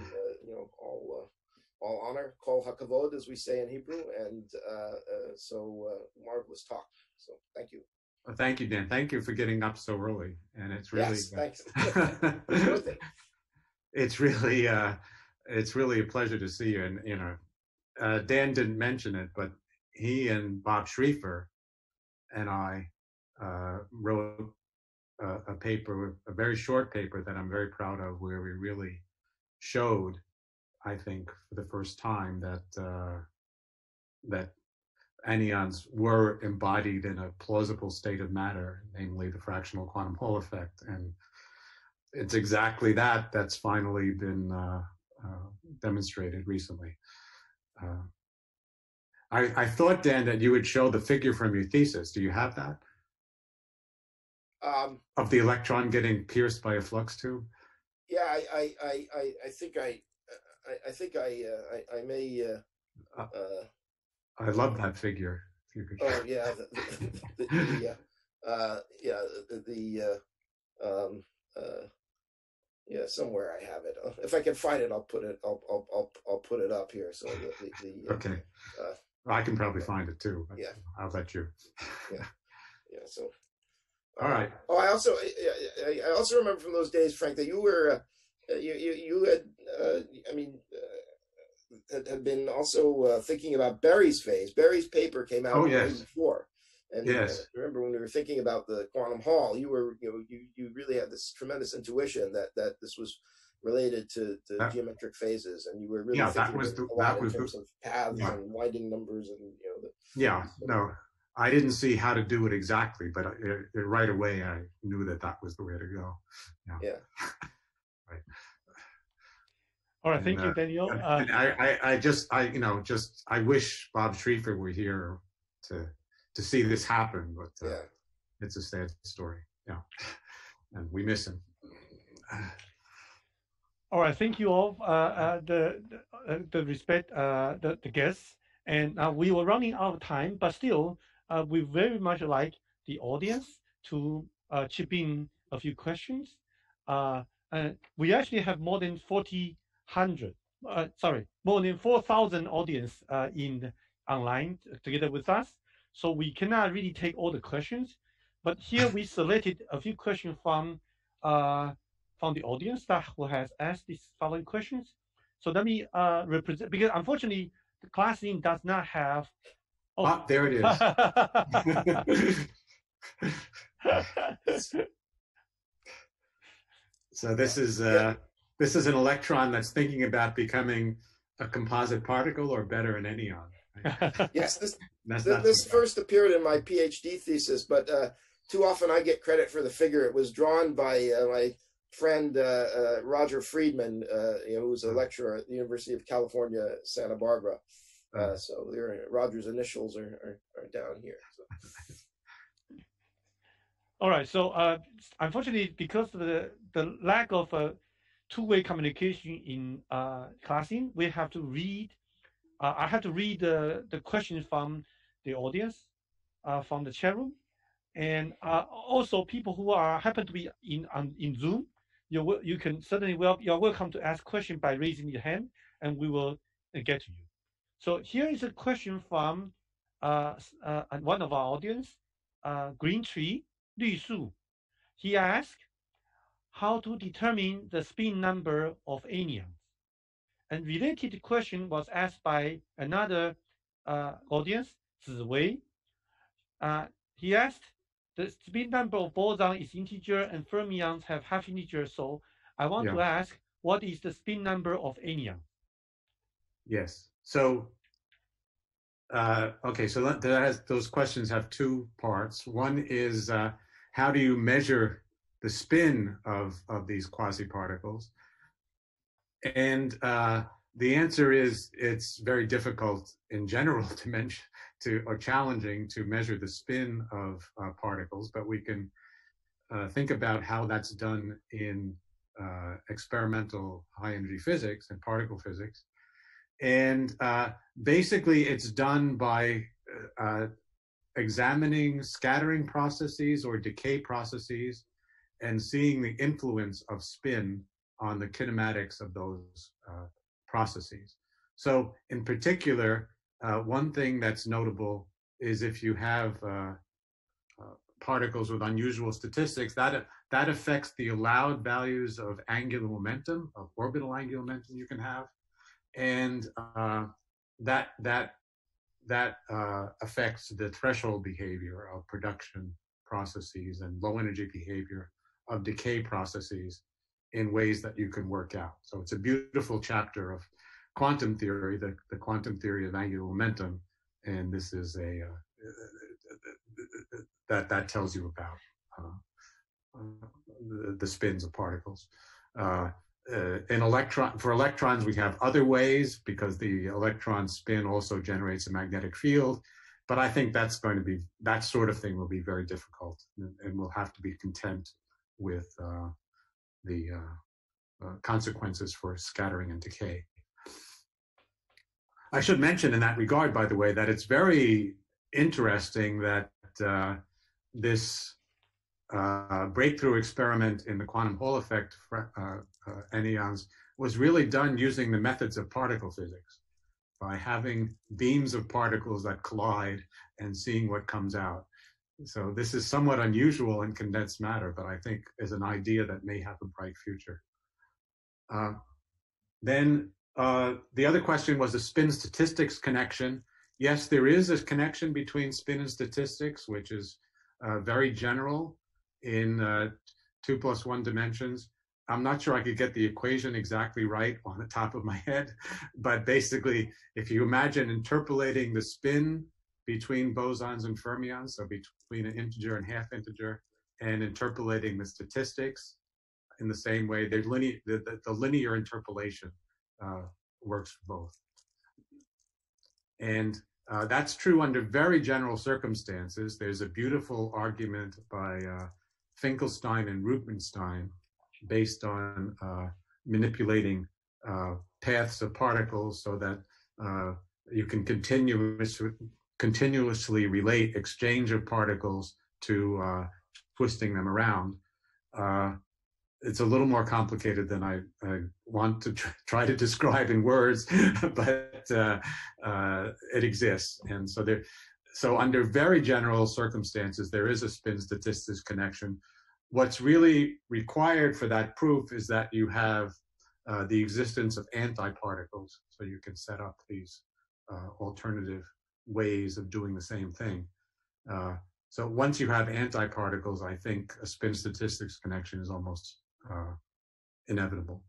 All honor, kol hakavod, as we say in Hebrew, and marvelous talk. So thank you. Well, thank you, Dan. Thank you for getting up so early, and it's really thanks. It's worth it. It's really a pleasure to see you. And Dan didn't mention it, but he and Bob Schrieffer and I wrote a paper, a very short paper that I'm very proud of, where we really showed, I think, for the first time that anyons were embodied in a plausible state of matter, namely the fractional quantum Hall effect. And it's exactly that's finally been demonstrated recently. I thought, Dan, that you would show the figure from your thesis. Do you have that? Of the electron getting pierced by a flux tube? Yeah, I think I may. I love that figure. If you could. Oh yeah, somewhere I have it. If I can find it, I'll put it. I'll put it up here. So okay. I can probably find it too. Yeah, I'll let you. Yeah. So. All right. Oh, I also remember from those days, Frank, that you were you had been also thinking about Berry's phase. Berry's paper came out the day before, and yes. Remember when we were thinking about the quantum Hall, you really had this tremendous intuition that this was related to geometric phases, and you were really thinking in terms of paths and winding numbers, and I didn't see how to do it exactly, but right away I knew that was the way to go. Yeah. Right. All right, thank you, Daniel. And I wish Bob Schrieffer were here to see this happen, but it's a sad story. Yeah, and we miss him. All right, thank you all, the guests, and we were running out of time, but still, we very much like the audience to chip in a few questions. We actually have more than 4,000 audience in online together with us. So we cannot really take all the questions, but here we selected a few questions from the audience who has asked these following questions. So let me represent, because unfortunately the classroom does not have. Oh, there it is. So this is an electron that's thinking about becoming a composite particle, or better, an anyon. Right? Yes, this first appeared in my PhD thesis, but too often I get credit for the figure. It was drawn by my friend Roger Friedman, who's a lecturer at the University of California, Santa Barbara. So Roger's initials are down here. So. All right. So unfortunately, because of the lack of two-way communication in classroom, we have to read. I have to read the questions from the audience, from the chat room, and also people who happen to be in Zoom. You can certainly you're welcome to ask questions by raising your hand, and we will get to you. So here is a question from one of our audience, Green Tree, 绿树. He asked how to determine the spin number of anyons. And related question was asked by another audience, Ziwei. He asked, the spin number of boson is integer and fermions have half integer, so I want to ask, what is the spin number of anyon? Yes. So, okay, so those questions have two parts. One is, how do you measure the spin of these quasi-particles? And the answer is, it's very difficult in general or challenging to measure the spin of particles, but we can think about how that's done in experimental high-energy physics and particle physics. And basically, it's done by examining scattering processes or decay processes and seeing the influence of spin on the kinematics of those processes. So in particular, one thing that's notable is if you have particles with unusual statistics, that affects the allowed values of angular momentum, of orbital angular momentum you can have, and that affects the threshold behavior of production processes and low energy behavior of decay processes in ways that you can work out. So it's a beautiful chapter of quantum theory, the quantum theory of angular momentum, and this is a that tells you about the spins of particles. For electrons, we have other ways because the electron spin also generates a magnetic field, but I think that sort of thing will be very difficult, and we'll have to be content with the consequences for scattering and decay. I should mention in that regard, by the way, that it's very interesting that this breakthrough experiment in the quantum Hall effect anyons was really done using the methods of particle physics, by having beams of particles that collide and seeing what comes out. So this is somewhat unusual in condensed matter, but I think is an idea that may have a bright future. Then the other question was the spin statistics connection. Yes, there is a connection between spin and statistics, which is very general in 2+1 dimensions. I'm not sure I could get the equation exactly right on the top of my head, but basically, if you imagine interpolating the spin between bosons and fermions, so between an integer and half integer, and interpolating the statistics in the same way, the linear interpolation works for both. And that's true under very general circumstances. There's a beautiful argument by Finkelstein and Rubenstein based on manipulating paths of particles so that you can continuously relate exchange of particles to twisting them around. It's a little more complicated than I want to try to describe in words, but it exists. And so under very general circumstances, there is a spin statistics connection. What's really required for that proof is that you have the existence of antiparticles, so you can set up these alternative ways of doing the same thing. So once you have antiparticles, I think a spin statistics connection is almost inevitable.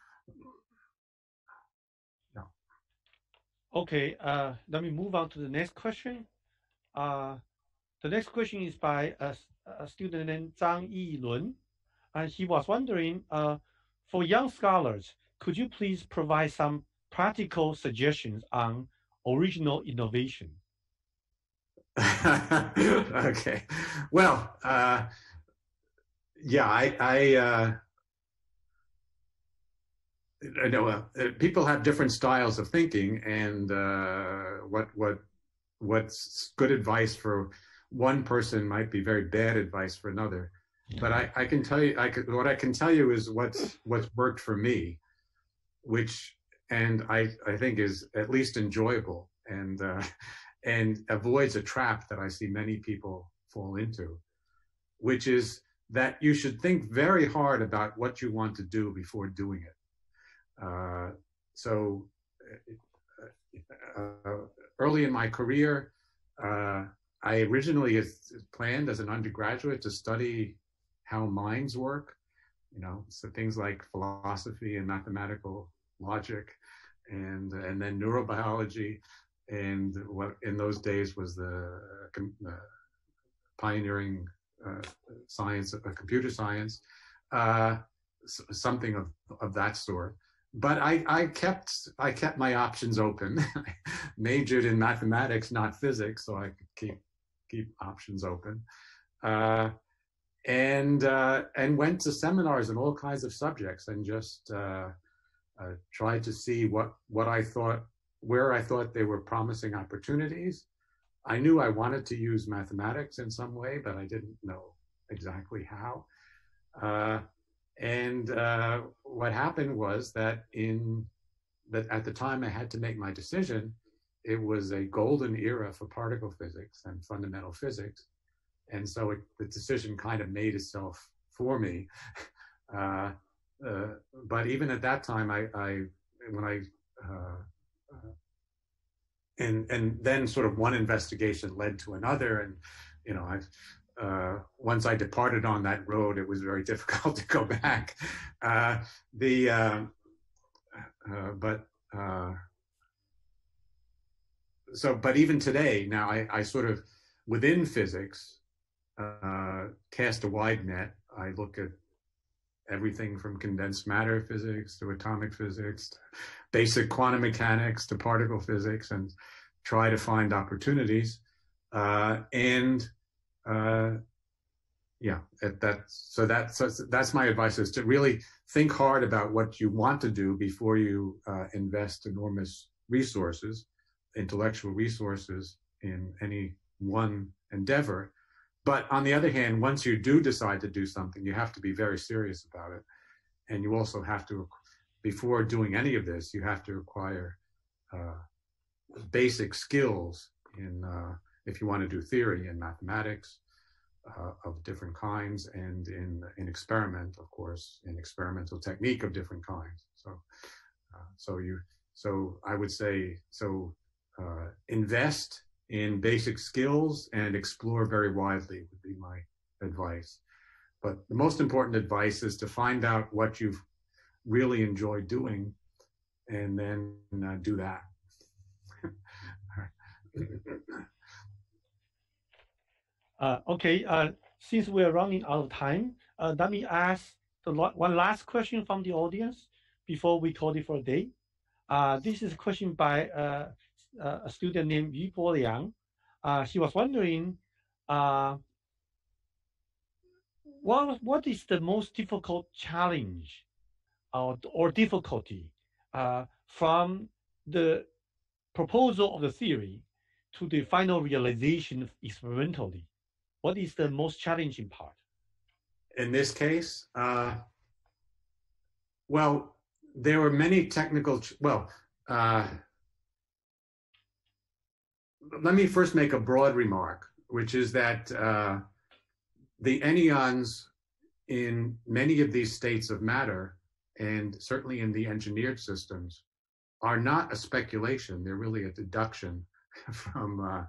Yeah. Okay, let me move on to the next question. The next question is by a student named Zhang Yilun, and he was wondering, for young scholars, could you please provide some practical suggestions on original innovation? Okay, well, yeah, I know people have different styles of thinking, and what's good advice for one person might be very bad advice for another. But I can tell you, what I can tell you is what's worked for me, which, and I think is at least enjoyable and avoids a trap that I see many people fall into, which is that you should think very hard about what you want to do before doing it. So early in my career, I originally planned as an undergraduate to study how minds work, so things like philosophy and mathematical logic, and then neurobiology, and what in those days was the pioneering science of computer science, something of that sort. But I kept my options open. I majored in mathematics, not physics, so I could keep options open, and went to seminars in all kinds of subjects, and just tried to see where I thought there were promising opportunities, I knew I wanted to use mathematics in some way, but I didn't know exactly how. What happened was that at the time I had to make my decision, it was a golden era for particle physics and fundamental physics. And so the decision kind of made itself for me. But even at that time, and then sort of one investigation led to another. And, you know, once I departed on that road, it was very difficult to go back. But even today, now I sort of, within physics, cast a wide net. I look at everything from condensed matter physics to atomic physics, to basic quantum mechanics to particle physics, and try to find opportunities. That's my advice, is to really think hard about what you want to do before you invest enormous resources, intellectual resources, in any one endeavor. But on the other hand, once you do decide to do something, you have to be very serious about it. And you also have to, before doing any of this, you have to acquire basic skills in, if you want to do theory in mathematics of different kinds, and in experiment, of course, in experimental technique of different kinds. So I would say, invest in basic skills and explore very widely would be my advice. But the most important advice is to find out what you've really enjoyed doing, and then do that. Okay, since we're running out of time, let me ask one last question from the audience before we call it for a day. This is a question by a student named Yipo Liang. She was wondering, what is the most difficult challenge or difficulty from the proposal of the theory to the final realization experimentally? What is the most challenging part? In this case, well, there were many technical, let me first make a broad remark, which is that the anyons in many of these states of matter, and certainly in the engineered systems, are not a speculation. They're really a deduction from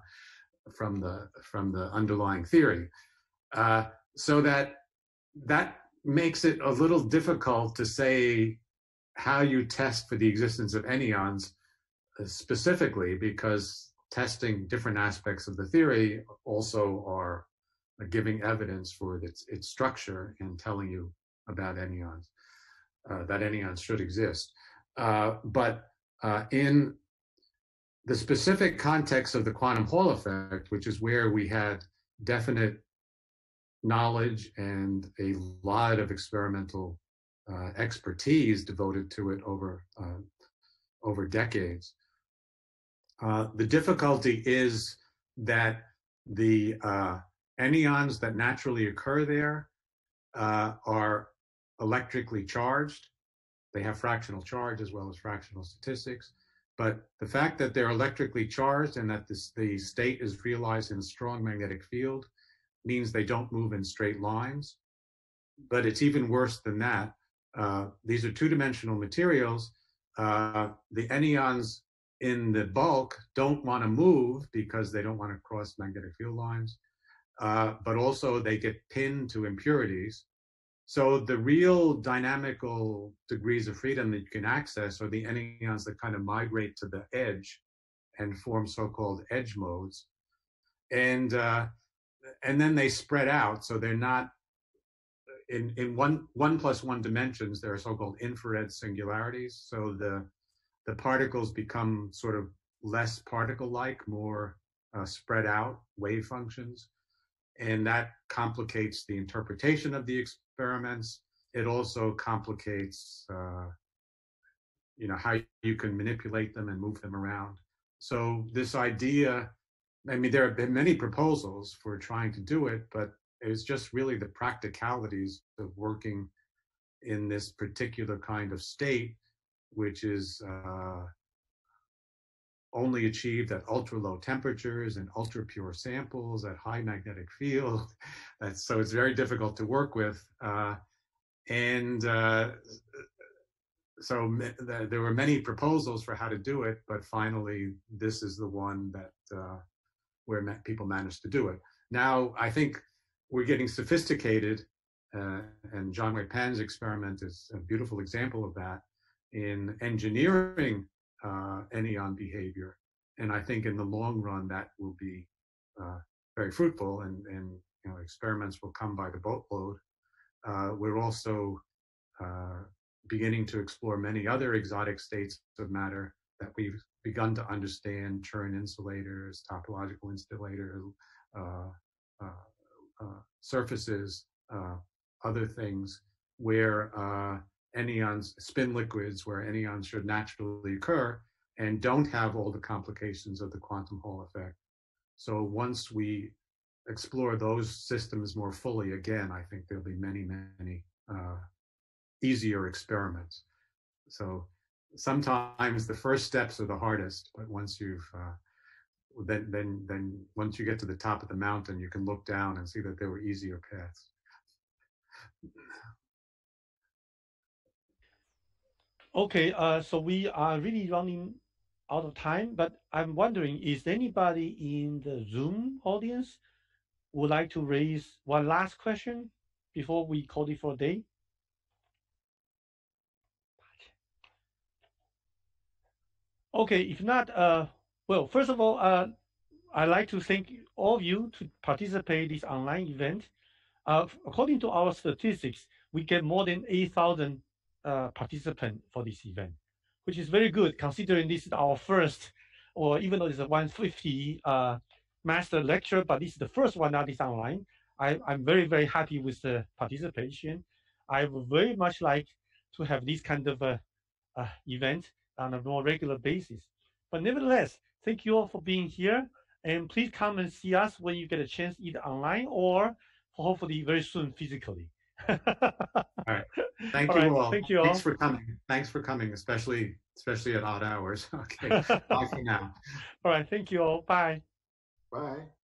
the underlying theory. So that makes it a little difficult to say how you test for the existence of anyons specifically, because testing different aspects of the theory also are giving evidence for its structure and telling you about anyons, that anyons should exist. But in the specific context of the quantum Hall effect, which is where we had definite knowledge and a lot of experimental expertise devoted to it over decades, the difficulty is that the anyons that naturally occur there are electrically charged. They have fractional charge as well as fractional statistics. But the fact that they're electrically charged and that the state is realized in a strong magnetic field means they don't move in straight lines. But it's even worse than that. These are two-dimensional materials. The anyons in the bulk don't want to move because they don't want to cross magnetic field lines. But also they get pinned to impurities. So the real dynamical degrees of freedom that you can access are the anyons that kind of migrate to the edge and form so-called edge modes. And then they spread out. So they're not in one plus one dimensions. There are so-called infrared singularities. So the particles become sort of less particle-like, more spread out wave functions. And that complicates the interpretation of the experiments. It also complicates, how you can manipulate them and move them around. So this idea I mean, there have been many proposals for trying to do it, but it's just really the practicalities of working in this particular kind of state, which is only achieved at ultra low temperatures and ultra pure samples at high magnetic field. So it's very difficult to work with. So there were many proposals for how to do it, but finally this is the one that where people managed to do it. Now I think we're getting sophisticated, and John Wei Pan's experiment is a beautiful example of that in engineering anion behavior, and I think in the long run that will be very fruitful, and you know, experiments will come by the boatload. We're also beginning to explore many other exotic states of matter that we've begun to understand: Chern insulators, topological insulators, surfaces, other things where anions, spin liquids, where anions should naturally occur and don't have all the complications of the quantum Hall effect. So once we explore those systems more fully, again, I think there'll be many, many easier experiments. So sometimes the first steps are the hardest, but once you've then once you get to the top of the mountain, you can look down and see that there were easier paths. Okay, so we are really running out of time, but I'm wondering, is anybody in the Zoom audience would like to raise one last question before we call it for a day? Okay, if not, well, first of all, I'd like to thank all of you to participate in this online event. According to our statistics, we get more than 8,000 participants for this event, which is very good considering this is our first, or even though it's a 150 master lecture, but this is the first one that is online. I'm very, very happy with the participation. I would very much like to have this kind of event on a more regular basis. But nevertheless, thank you all for being here. And please come and see us when you get a chance, either online or hopefully very soon physically. All right. Thank you all. Thank you all. Thanks for coming. Thanks for coming, especially at odd hours. Okay. Bye for now. All right. Thank you all. Bye. Bye.